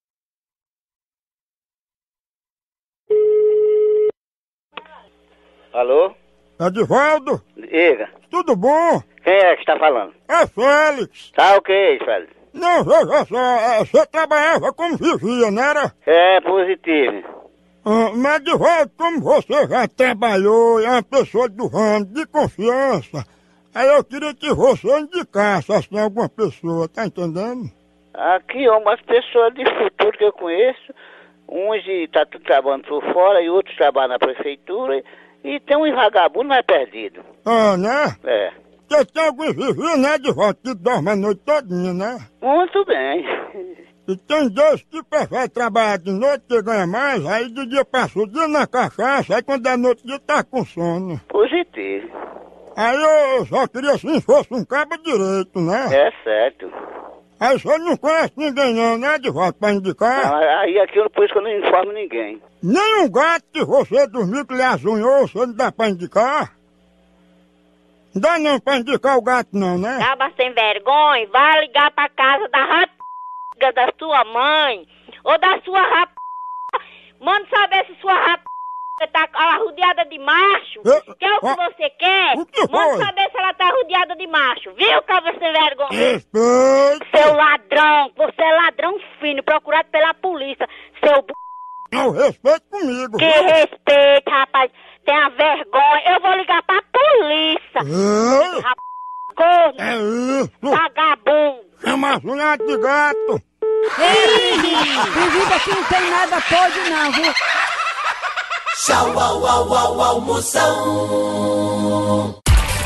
N: Alô?
D: Edivaldo?
N: Diga.
D: Tudo bom?
N: Quem é que está falando?
D: É Félix.
N: Tá ok, Félix?
D: Não, veja só, você trabalhava como vigia, não era?
N: É positivo.
D: Mas Edivaldo, como você já trabalhou, é uma pessoa do ramo, de confiança, aí eu queria que você indicasse assim alguma pessoa, tá entendendo?
N: Aqui, umas pessoas de futuro que eu conheço, uns tá tudo trabalhando por fora e outros trabalham na prefeitura e tem um vagabundo mais perdido.
D: Ah, né?
N: É.
D: Porque tem alguns vizinhos, né, Edivaldo, que dormem a noite todinha, né?
N: Muito bem.
D: E tem dois que preferem trabalhar de noite, que ganha mais, aí de dia passa o dia na cachaça, aí quando é noite dia tá com sono.
N: Positivo.
D: Aí eu só queria assim, se fosse um cabo direito, né?
N: É certo.
D: Aí você não conhece ninguém não, né, Edivaldo, pra indicar?
N: Não, aí aqui por isso que eu não informo ninguém.
D: Nem um gato que você dormiu que lhe azunhou, você não dá pra indicar? Não dá não pra indicar o gato não, né?
O: Acaba sem vergonha, vai ligar pra casa da rapaz da sua mãe, ou da sua rapaz. Manda saber se sua rapaz tá arrodeada de macho, que é o que você quer. Manda saber se ela tá arrodeada de macho, viu, cabra sem vergonha?
D: Respeito.
O: Seu ladrão, você é ladrão fino, procurado pela polícia, seu
D: Não, respeito comigo.
O: Que respeito, rapaz. Tenha vergonha. Eu vou ligar pra polícia. Corno.
D: É isso.
O: Vagabundo.
D: Chama as unhas de gato.
E: Ei, vida que não tem nada pode não, viu?
B: Tchau, au, Moção.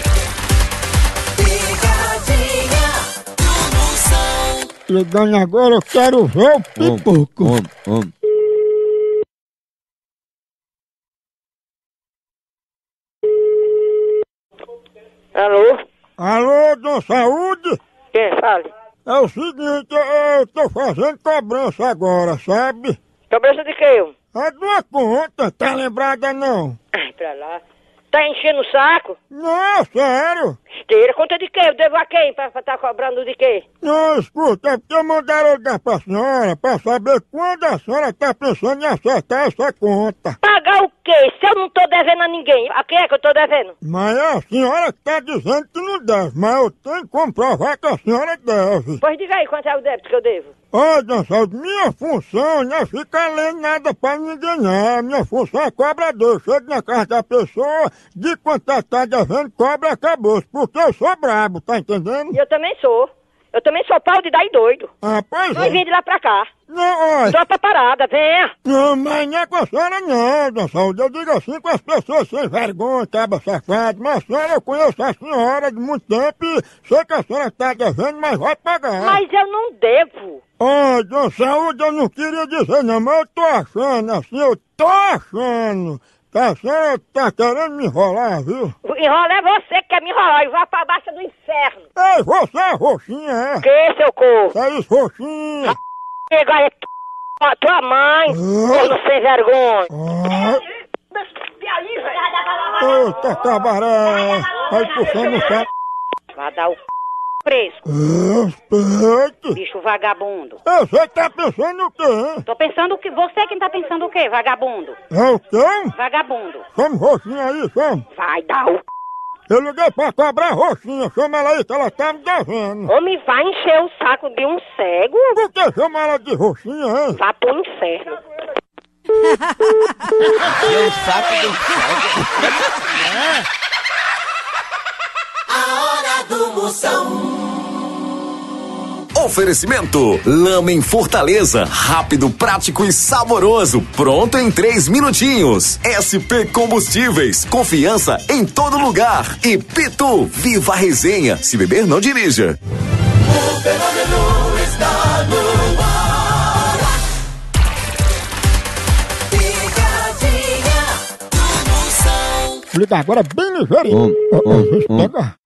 B: Picadinha do Moção.
D: Ligando agora, eu quero ver o pipoco.
N: Alô?
D: Alô, Dom Saúde?
N: Quem fala?
D: É o seguinte, eu tô fazendo cobrança agora, sabe?
P: Cobrança de quê?
D: É de uma conta, tá lembrada não?
P: Ai, pra lá. Tá enchendo o saco?
D: Não, sério.
P: Esteira, conta de quê? Eu devo a quem pra tá cobrando de quê?
D: Não, escuta, é porque mandaram eu dar pra senhora pra saber quando a senhora tá pensando em acertar essa conta.
P: Pagar o quê? Se eu não tô devendo a ninguém, a quem é que eu tô devendo?
D: Mas é a senhora que tá dizendo que não deve, mas eu tenho que comprovar que a senhora deve.
P: Pois diga aí quanto é o débito que eu devo.
D: Ô, Dona Saúde, minha função não é ficar lendo nada pra ninguém, não. Minha função é cobrador. Chego na casa da pessoa, de quanto tá devendo, cobra, acabou. Porque eu sou brabo, tá entendendo?
P: E eu também sou. Eu também sou pau de dar e doido.
D: Ah, pois
P: Vai
D: é.
P: vir de lá pra cá.
D: Não, olha.
P: Tropa parada, venha.
D: Não, mas não é com a senhora não, Dona Saúde. Eu digo assim com as pessoas sem vergonha, caba safado. Mas a senhora, eu conheço a senhora de muito tempo e sei que a senhora tá devendo, mas vai pagar.
P: Mas eu não devo.
D: Ô, Dona Saúde, eu não queria dizer não, mas eu tô achando assim, eu tô achando que a senhora tá querendo me enrolar, viu?
P: Enrolar é você que quer me enrolar e vá pra baixo do inferno.
D: Ei, você é roxinha, é?
P: Que, seu corpo?
D: É isso, roxinha.
P: Pega aí tua mãe, corno sem vergonha.
D: Eita, cabaré. Aí puxando o saco.
P: Vai dar o preço.
D: Respeite.
P: Bicho vagabundo.
D: Você tá pensando o quê, hein?
P: Tô pensando que... Você que tá pensando o quê, vagabundo?
D: É o quê?
P: Vagabundo.
D: Chama roxinha aí, chama.
P: Vai dar o...
D: Eu liguei pra cobrar roxinha, chama ela aí que ela tá me devendo.
P: Homem, vai encher o saco de um cego?
D: Por que chama ela de roxinha, hein?
P: Vá pro inferno.
C: Encheu o saco do
B: A hora do Moção.
A: Oferecimento Lama em Fortaleza, rápido, prático e saboroso, pronto em 3 minutinhos. SP Combustíveis, confiança em todo lugar. E Pitu, viva a resenha, se beber não dirija.
B: O fenômeno está no ar. Picadinha do Moção.
D: Liga agora bem ligeirinho. Pega.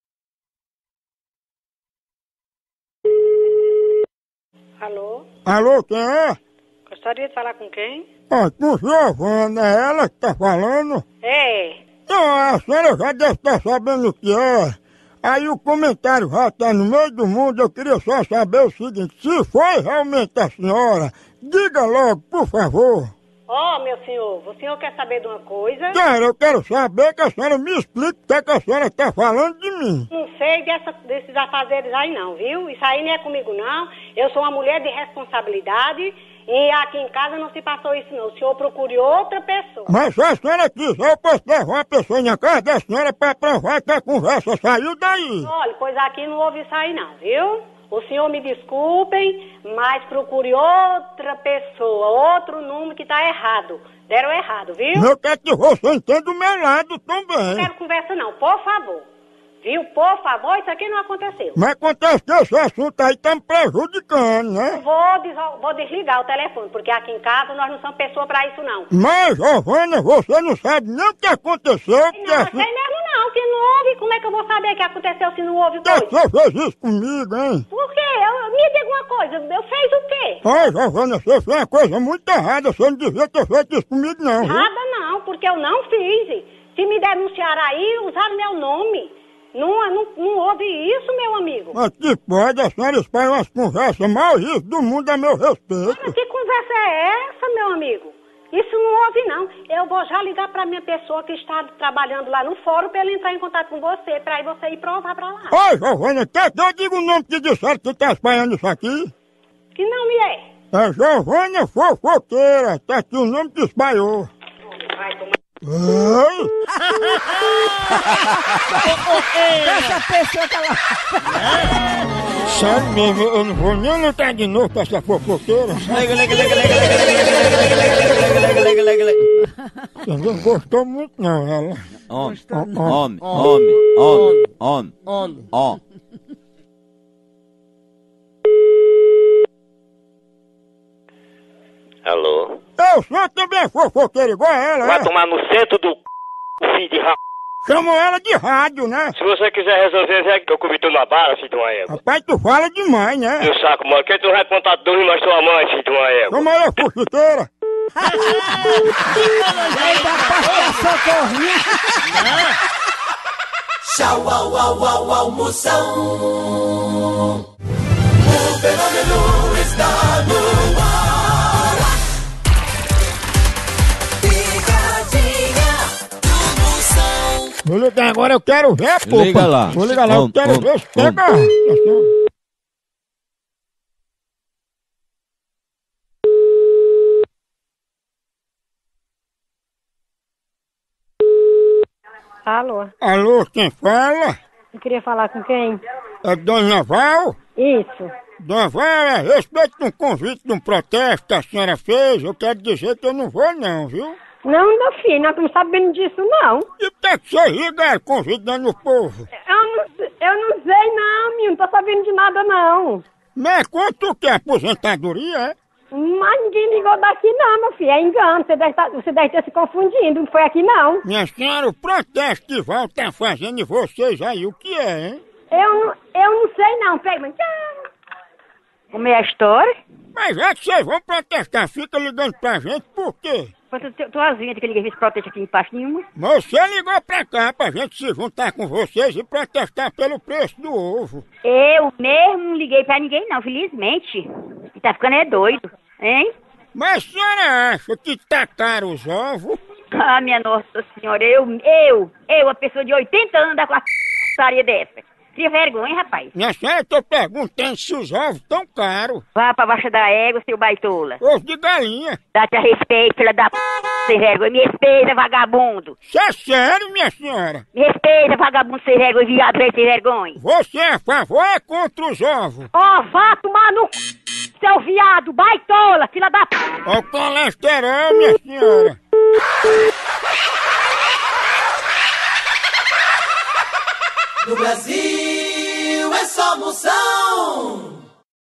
P: Alô?
D: Alô, quem é?
P: Gostaria de falar com quem?
D: Ó, com Giovana, é ela que tá falando?
P: É.
D: Não, a senhora já deve estar sabendo o que é. Aí o comentário já tá no meio do mundo, eu queria só saber o seguinte, se foi realmente a senhora, diga logo, por favor.
P: Ó, meu senhor, o senhor quer saber de uma coisa?
D: Cara, eu quero saber que a senhora me explique o que, é que a senhora tá falando de mim.
P: Não sei desses afazeres aí não, viu? Isso aí não é comigo não. Eu sou uma mulher de responsabilidade e aqui em casa não se passou isso não. O senhor procure outra pessoa.
D: Mas se a senhora quiser, eu posso levar uma pessoa na casa da senhora pra provar que a conversa saiu daí.
P: Olha, pois aqui não houve isso aí não, viu? O senhor me desculpem, mas procure outra pessoa, outro número que tá errado. Deram errado, viu?
D: Eu quero que você entenda do meu lado também.
P: Não quero conversa não, por favor. Viu? Por favor, isso aqui não aconteceu.
D: Mas acontece que esse assunto aí tá me prejudicando, né?
P: Vou desligar o telefone, porque aqui em casa nós não somos pessoa pra isso não.
D: Mas, Giovana, você não sabe nem o que aconteceu.
P: Não, sei mesmo não, que não houve. Como é que eu vou saber o que aconteceu se não houve coisa?
D: Você fez isso comigo, hein?
P: Por quê? Me diga uma coisa, eu fiz o quê?
D: Ai, Giovana, você fez uma coisa muito errada. Você não devia ter feito isso comigo, não. Viu?
P: Nada não, porque eu não fiz. Se me denunciaram aí, usaram meu nome. Não houve isso, meu amigo.
D: Mas que pode, a senhora espalha umas conversas mal isso do mundo a meu respeito.
P: Mas que conversa é essa, meu amigo? Isso não houve, não. Eu vou já ligar pra minha pessoa que está trabalhando lá no fórum pra ele entrar em contato com você, pra aí você ir provar pra lá.
D: Oi, Giovana, quer que eu diga o nome que disseram que tá espalhando isso aqui?
P: Que nome é?
D: É Giovana Fofoqueira, tá aqui o nome que espalhou.
P: Vai tomar...
D: Oi?
E: Essa pessoa que ela...
D: Sério mesmo, eu não vou nem lutar de novo pra essa fofoqueira. Você não gostou muito não, ela.
C: Homem.
Q: Alô?
D: O senhor também é fofoqueiro igual a ela,
Q: Vai
D: é?
Q: tomar no centro do filho de
D: Chamou ela de rádio, né?
Q: Se você quiser resolver, vem aqui que eu comi tu na bala, filho de uma égua.
D: Rapaz, tu fala demais, né?
Q: Meu saco, mano. Quem tu vai contar dormir mais tua mãe, filho de uma égua?
D: Chama ela, fuxiteira.
B: Tchau, au, au, au, almoção. O fenômeno está no ar. Picadinha do Moção.
D: Vou ligar agora, eu quero ver a popa.
C: Liga lá.
D: Vou ligar lá, eu quero ver se pega.
R: Alô?
D: Alô, quem fala?
R: Eu queria falar com quem?
D: É Dona Val?
R: Isso.
D: Dona Val, a respeito de um convite de um protesto que a senhora fez, eu quero dizer que eu não vou não, viu?
R: Não, meu filho, nós não sabendo disso, não.
D: E por que vocês ligaram convidando o povo?
R: Eu não sei, não, menino, não tô sabendo de nada, não.
D: Mas quanto que é aposentadoria, é?
R: Mas ninguém ligou daqui, não, meu filho, é engano, você deve ter se confundindo, não foi aqui, não.
D: Minha senhora, o protesto que Val tá fazendo em vocês aí, o que é, hein?
R: Eu não sei, não, pega, mas... Como é a história?
D: Mas já que vocês vão protestar, fica ligando pra gente, por quê?
R: Tuas vinhas que liguei esse protesto aqui em parte nenhuma.
D: Mas você ligou pra cá pra gente se juntar com vocês e protestar pelo preço do ovo.
R: Eu mesmo não liguei pra ninguém, não, felizmente. E tá ficando é doido, hein?
D: Mas a senhora acha que tá caro os ovos?
R: Ah, minha Nossa Senhora, eu, a pessoa de 80 anos, dá com a p***aria dessa. Que vergonha, rapaz.
D: Minha senhora, eu tô perguntando se os ovos tão caros.
R: Vá pra baixo da égua, seu baitola.
D: Ovo de galinha.
R: Dá-te a respeito, filha da p***, sem vergonha. Me respeita, vagabundo.
D: Isso é sério, minha senhora?
R: Me respeita, vagabundo sem vergonha, viado sem vergonha.
D: Você é a favor ou é contra os ovos?
R: Ó, vá tomar no c... seu viado, baitola, filha da p...
D: Ó o colesterol, minha senhora.
B: No Brasil é só Moção.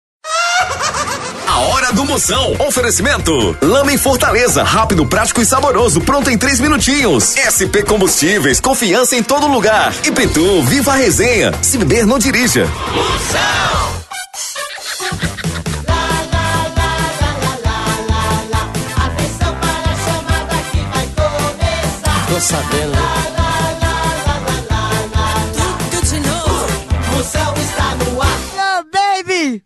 A: A hora do Moção. Oferecimento. Lama em Fortaleza. Rápido, prático e saboroso. Pronto em 3 minutinhos. SP Combustíveis. Confiança em todo lugar. E Pitu, viva a resenha. Se beber, não dirija.
B: Moção. Atenção para a chamada que vai começar.
S: Tô sabendo.
B: Tudo de novo. Moção está no ar.
K: Oh, baby!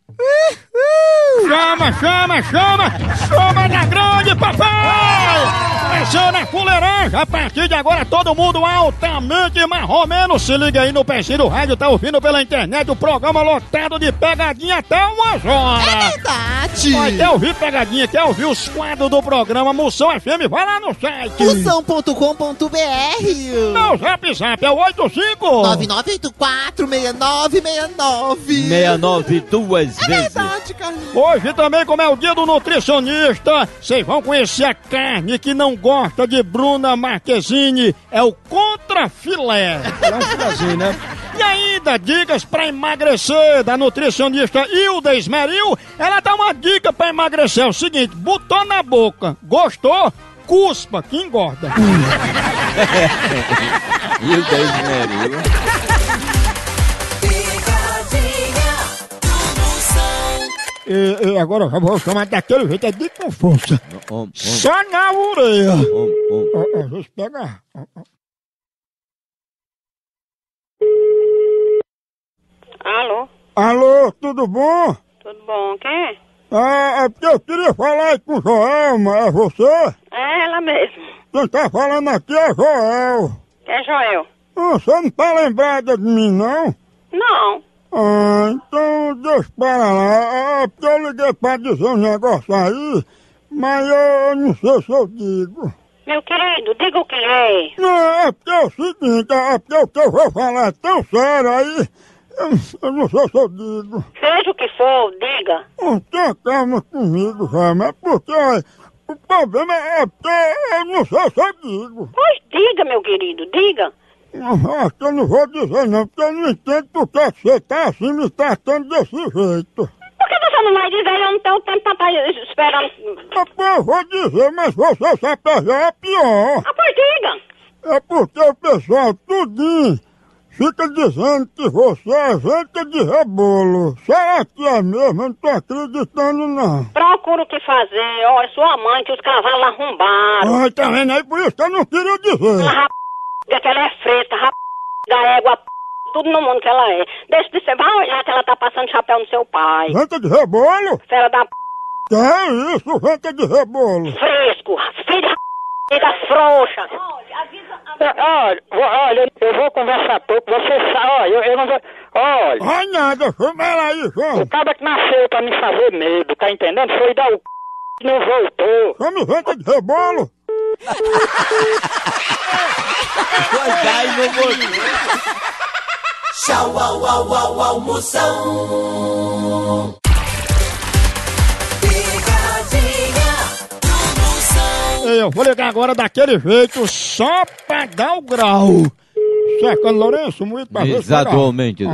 D: Chama na grande, papai! Começando a fuleiragem, a partir de agora todo mundo altamente marromeno. Se liga aí no pezinho do rádio, tá ouvindo pela internet o programa lotado de pegadinha até umas horas.
K: É verdade!
D: Vai, quer ouvir pegadinha, quer ouvir os quadros do programa Moção FM, vai lá no site
K: Moção.com.br.
D: Não, zap é o 85
K: 99846969.
C: 69 duas
K: É
C: vezes.
K: verdade, Carlinhos.
D: Hoje também, como é o dia do nutricionista, vocês vão conhecer a carne que não gosta de Bruna Marquezine, é o contrafilé. É um filézinho, né? E ainda, dicas pra emagrecer da nutricionista Hilda Esmeril. Ela dá uma dica pra emagrecer, é o seguinte, botou na boca, gostou? Cuspa, que engorda.
C: Hilda Esmeril.
D: E agora eu já vou chamar daquele jeito, é de com força. Só na orelha. Às vezes pega.
F: Alô?
D: Alô, tudo bom?
F: Tudo bom? Quem é?
D: É porque eu queria falar aí com o Joelma, é você?
F: É ela mesmo.
D: Quem tá falando aqui é Joel.
F: Quem é Joel?
D: Você não tá lembrada de mim, não?
F: Não.
D: Ah, então deixa para lá. É porque eu liguei pra dizer um negócio aí, mas eu não sei se eu digo.
F: Meu querido, diga o que é.
D: Não, é porque é o seguinte, é porque o que eu vou falar é tão sério aí, eu não sei se eu digo.
F: Seja o que for, diga.
D: Tenha calma comigo, Rama, é porque olha, o problema é porque eu não sei se eu digo.
F: Pois diga, meu querido, diga.
D: Acho que eu não vou dizer não, porque eu não entendo por que você tá assim me tratando desse jeito.
F: Por que você não vai dizer? Eu não tenho tempo pra estar esperando.
D: Eu vou dizer, mas você sabe é pior.
F: Ah, pois diga.
D: É porque o pessoal tudinho fica dizendo que você é venta de rebolo. Será que é mesmo? Eu não tô acreditando, não.
O: Procura o que fazer. Olha, sua mãe que os cavalos arrombaram.
D: Ai, tá vendo aí? Por isso que eu não queria dizer.
O: Que ela é freta, da égua, tudo no mundo que ela é. Deixa de ser, vai olhar que ela tá passando chapéu no seu pai.
D: Venta de rebolo?
O: Fera da
D: Que é isso, venta de rebolo?
O: Fresco, filha da frouxa.
G: Olha, eu vou conversar pouco, você sabe, eu não vou... Olha...
D: Ai, nada, chama ela aí, João.
G: O cara que nasceu pra me fazer medo, tá entendendo? Foi dar o c... não voltou.
D: Chama venta de rebolo.
B: Tchau, au, au, au, almoção. Pegadinha do Moção.
D: Eu vou ligar agora daquele jeito, só pra dar o grau. Cercando Lourenço, muito pra ver.
C: Exatamente.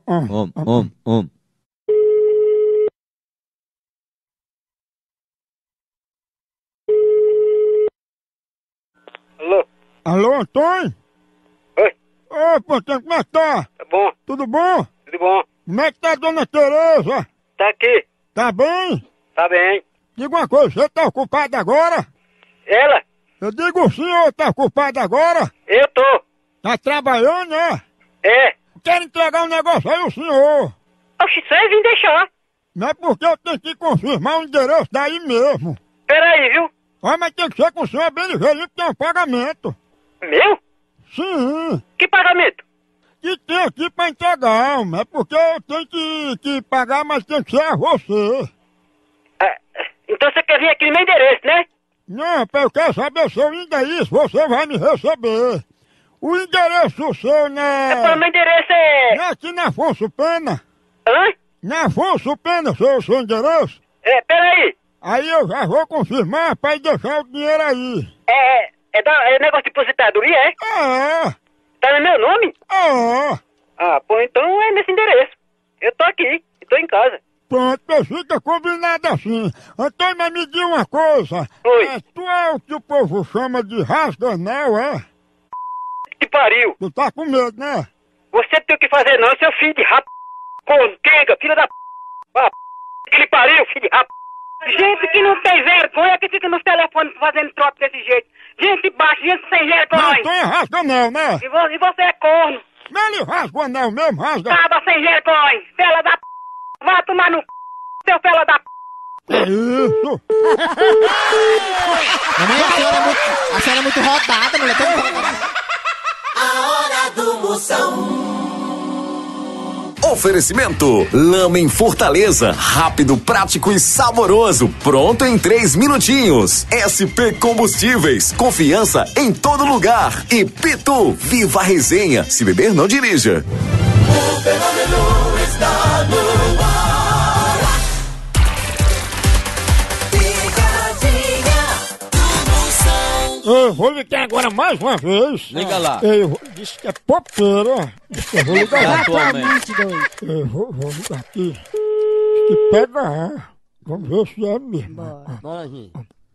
G: Alô?
D: Alô, Antônio?
G: Oi?
D: Ô, Antônio, como é que tá?
G: Tá bom?
D: Tudo bom?
G: Tudo bom?
D: Como é que tá a dona Tereza?
G: Tá aqui.
D: Tá bem?
G: Tá bem.
D: Diga uma coisa, você tá ocupado agora?
G: Ela?
D: Eu digo, o senhor tá ocupado agora?
G: Eu tô.
D: Tá trabalhando, né?
G: É.
D: Quero entregar um negócio aí, o senhor.
G: Oxe, você vem deixar.
D: Não é porque eu tenho que confirmar o endereço daí mesmo.
G: Peraí, viu?
D: Ó, mas tem que ser com o senhor bem ligeirinho, porque tem um pagamento.
G: Meu?
D: Sim.
G: Que pagamento?
D: Que tem aqui pra entregar, mas é porque eu tenho que pagar, mas tem que ser a você.
G: Então você quer vir aqui no meu endereço, né?
D: Não, eu quero saber se eu ainda isso, você vai me receber. O endereço seu, né?
G: O meu endereço é...
D: Não é aqui na Afonso Pena.
G: Hã?
D: Na Afonso Pena, seu endereço?
G: É, peraí.
D: Aí eu já vou confirmar pra ir deixar o dinheiro aí.
G: É negócio de aposentadoria, é?
D: É.
G: Tá no meu nome?
D: É.
G: Ah, pô, então é nesse endereço. Eu tô aqui, eu tô em casa.
D: Pronto, fica combinado assim. Antônio, mas me diga uma coisa.
G: Oi.
D: Tu é o que o povo chama de rasganel, é?
G: Que pariu.
D: Tu tá com medo, né?
G: Você tem o que fazer não, seu filho de rap... Contenga, filho da p... Ah, que lhe pariu, filho de rap... Gente que não tem vergonha, que fica nos telefones fazendo troca desse jeito. Gente baixa, gente sem vergonha.
D: Mas Antônio é rasganel, né?
G: E você é corno.
D: Mas ele rasga o anel mesmo, rasga.
G: Tava sem vergonha, fela da p... Vai tomar no p... seu fela da p...
D: É isso.
K: Mamãe, a senhora é muito rodada, mulher.
B: A hora do Moção.
A: Oferecimento Lama em Fortaleza, rápido, prático e saboroso, pronto em 3 minutinhos. SP Combustíveis, confiança em todo lugar. E Pitu, viva a resenha, se beber não dirija.
B: O fenômeno está no ar. Pegadinha do Moção.
D: Eu vou ligar agora mais uma vez.
C: Liga lá.
D: Eu disse que é popeira. Eu vou ligar
C: Exatamente.
D: Eu vou ligar aqui. Que pega. Vamos ver se é mesmo.
C: Bora, gente.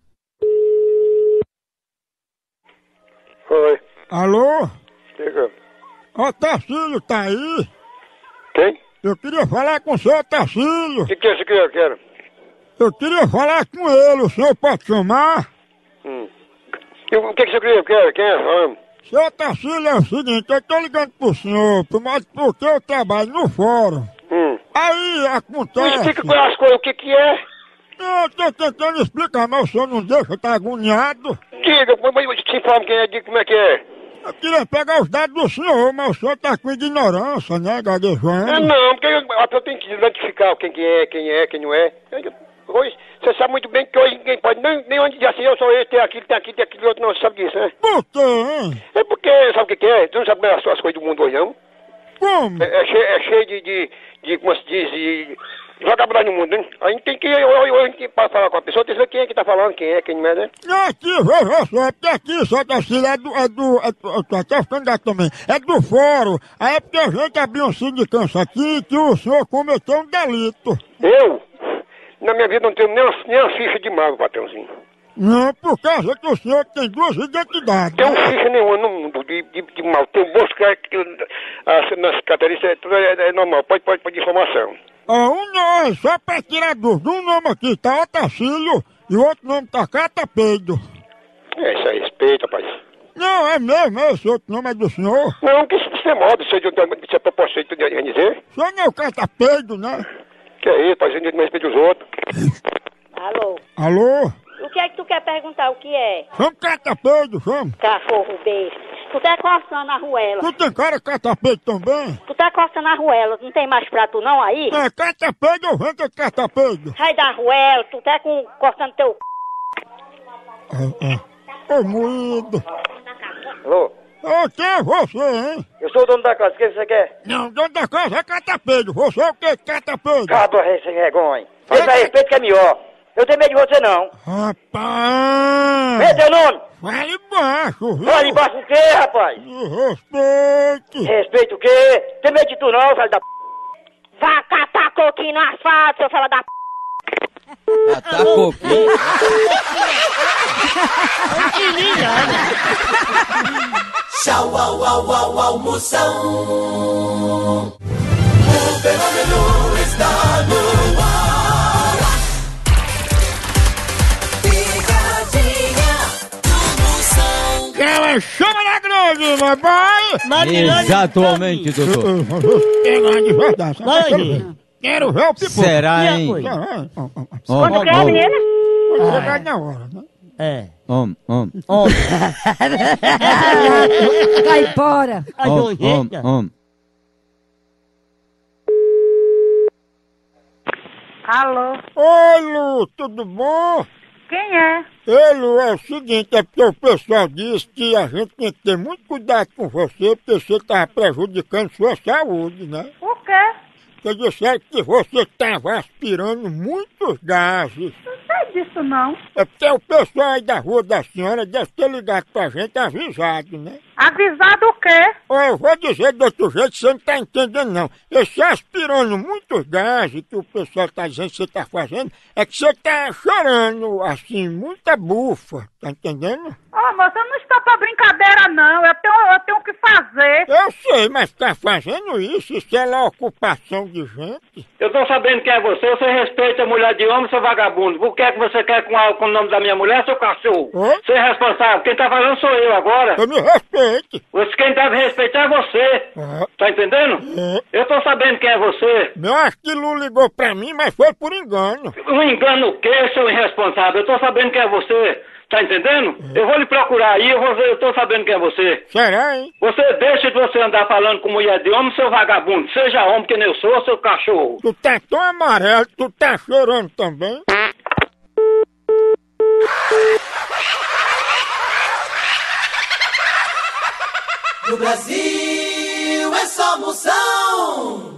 H: Oi.
D: Alô?
H: Diga.
D: Ó, Tarcílio, tá aí?
H: Quem?
D: Eu queria falar com o senhor Tarcílio.
H: O que é isso que eu quero?
D: Eu queria falar com ele, o senhor pode chamar?
H: O que você queria? Quem é?
D: Senhor Tarcílio, é o seguinte, eu tô ligando pro senhor, porque eu trabalho no fórum. Aí acontece...
H: Explica com as coisas, o que é?
D: Eu tô tentando explicar, mas o senhor não deixa, tá agoniado.
H: Diga, te informe quem é, diga como é que é.
D: Eu queria pegar os dados do senhor, mas o senhor tá com ignorância, né, gaguejando?
H: Não, porque a pessoa tem que identificar quem é, quem não é. Hoje, você sabe muito bem que hoje ninguém pode, nem onde diz assim, eu sou esse, tem aquilo, outro não, você sabe disso, né?
D: Por quê, hein?
H: É porque, sabe o que é? Tu não sabe as coisas do mundo hoje, não?
D: Como?
H: É cheio de como se diz, de vagabundo no mundo, né? A gente tem que, hoje, para falar com a pessoa, tem que saber quem é que tá falando, quem não é, né?
D: Aqui, veja só, porque aqui, só Tarcílio, tô até ficando gato também, é do fórum. Aí é porque a gente abriu um sindicância aqui que o senhor cometeu um delito.
H: Eu? Na minha vida não tenho nem uma ficha de mago, patrãozinho.
D: Não, por causa que o senhor tem duas identidades.
H: Tem um ficha nenhuma no mundo de mal. Tem um bolso que nas carteirinhas tudo é normal. Pode informação.
D: Um nome, só pra tirar dúvida. Um nome aqui tá Otacílio e o outro nome tá Catapeido.
H: Isso aí, respeito, rapaz.
D: Não, é mesmo, esse outro nome é do senhor?
H: Não, que isso é moda, isso é preconceito de dizer.
D: O senhor não é o Catapeido, né?
H: Que é isso, rapaz, a gente não respeita os outros.
O: Alô?
D: Alô?
O: O que é que tu quer perguntar? O que é?
D: Chama Catapeido, chama.
O: Cachorro besta. Tu tá coçando a ruela.
D: Tu tem cara Catapeido também?
O: Tu tá coçando a ruela. Não tem mais pra tu não aí?
D: É, Catapeido ou vem de Catapeido?
O: Sai da ruela. Tu tá coçando teu...
D: Ô, moído.
H: Alô?
D: Ô, quem é você, hein?
H: Eu sou o dono da casa, o que você quer?
D: Não, o dono da casa é Catapeido. Você é o que, Catapeido?
H: Cabra sem vergonha. Esse aí, respeito que é melhor. Eu tenho medo de você não.
D: Rapaz!
H: É teu nome?
D: Fale baixo, viu?
H: Fale baixo o quê, rapaz?
D: Respeite!
H: Respeito o quê? Tem medo de tu não, filho da p...
O: Vá catar coquinho no asfalto, seu filho da p...
C: Catar coquinho?
B: Tchau, au, au, au, almoção. O fenômeno está no ar. Picadinha do Moção.
D: Ela chama na grande, meu pai!
C: Exatamente, doutor.
D: Pegar de verdade, sabe? Quero ver o pipoco.
C: Será, hein?
O: Quando quer, menina?
D: Pode chegar na hora, né?
K: É.
E: Vai embora.
J: Alô?
D: Oi, Lu, tudo bom?
J: Quem é?
D: Ei, Lu, é o seguinte, é porque o pessoal disse que a gente tem que ter muito cuidado com você, porque você tá prejudicando sua saúde, né?
J: O quê?
D: Porque disseram que você estava aspirando muitos gases.
J: Não sei disso não.
D: É porque o pessoal aí da rua da senhora deve ter ligado pra gente avisado, né?
J: Avisado o quê?
D: Eu vou dizer de outro jeito, você não tá entendendo não. Esse aspirando muitos gases que o pessoal tá dizendo que você tá fazendo, é que você tá chorando, assim, muita bufa, tá entendendo?
J: Ô, moça, eu não estou pra brincadeira não, eu tenho o que fazer.
D: Eu sei, mas tá fazendo isso é ocupação de gente.
G: Eu tô sabendo quem é você respeita a mulher de homem, seu vagabundo. Por que é que você quer com o nome da minha mulher, seu cachorro? Você é responsável. Quem tá falando sou eu agora.
D: Eu me respeite.
G: Quem deve respeitar é você. Tá entendendo? Eu tô sabendo quem é você.
D: Eu acho que Lu ligou pra mim, mas foi por engano.
G: Um engano o quê, seu irresponsável? Eu tô sabendo quem é você. Tá entendendo? Eu vou lhe procurar aí, eu tô sabendo quem é você.
D: Será, hein?
G: Você deixa de você andar falando com mulher de homem, seu vagabundo. Seja homem que nem eu sou, seu cachorro.
D: Tu tá tão amarelo, tu tá chorando também?
B: No Brasil é só Moção.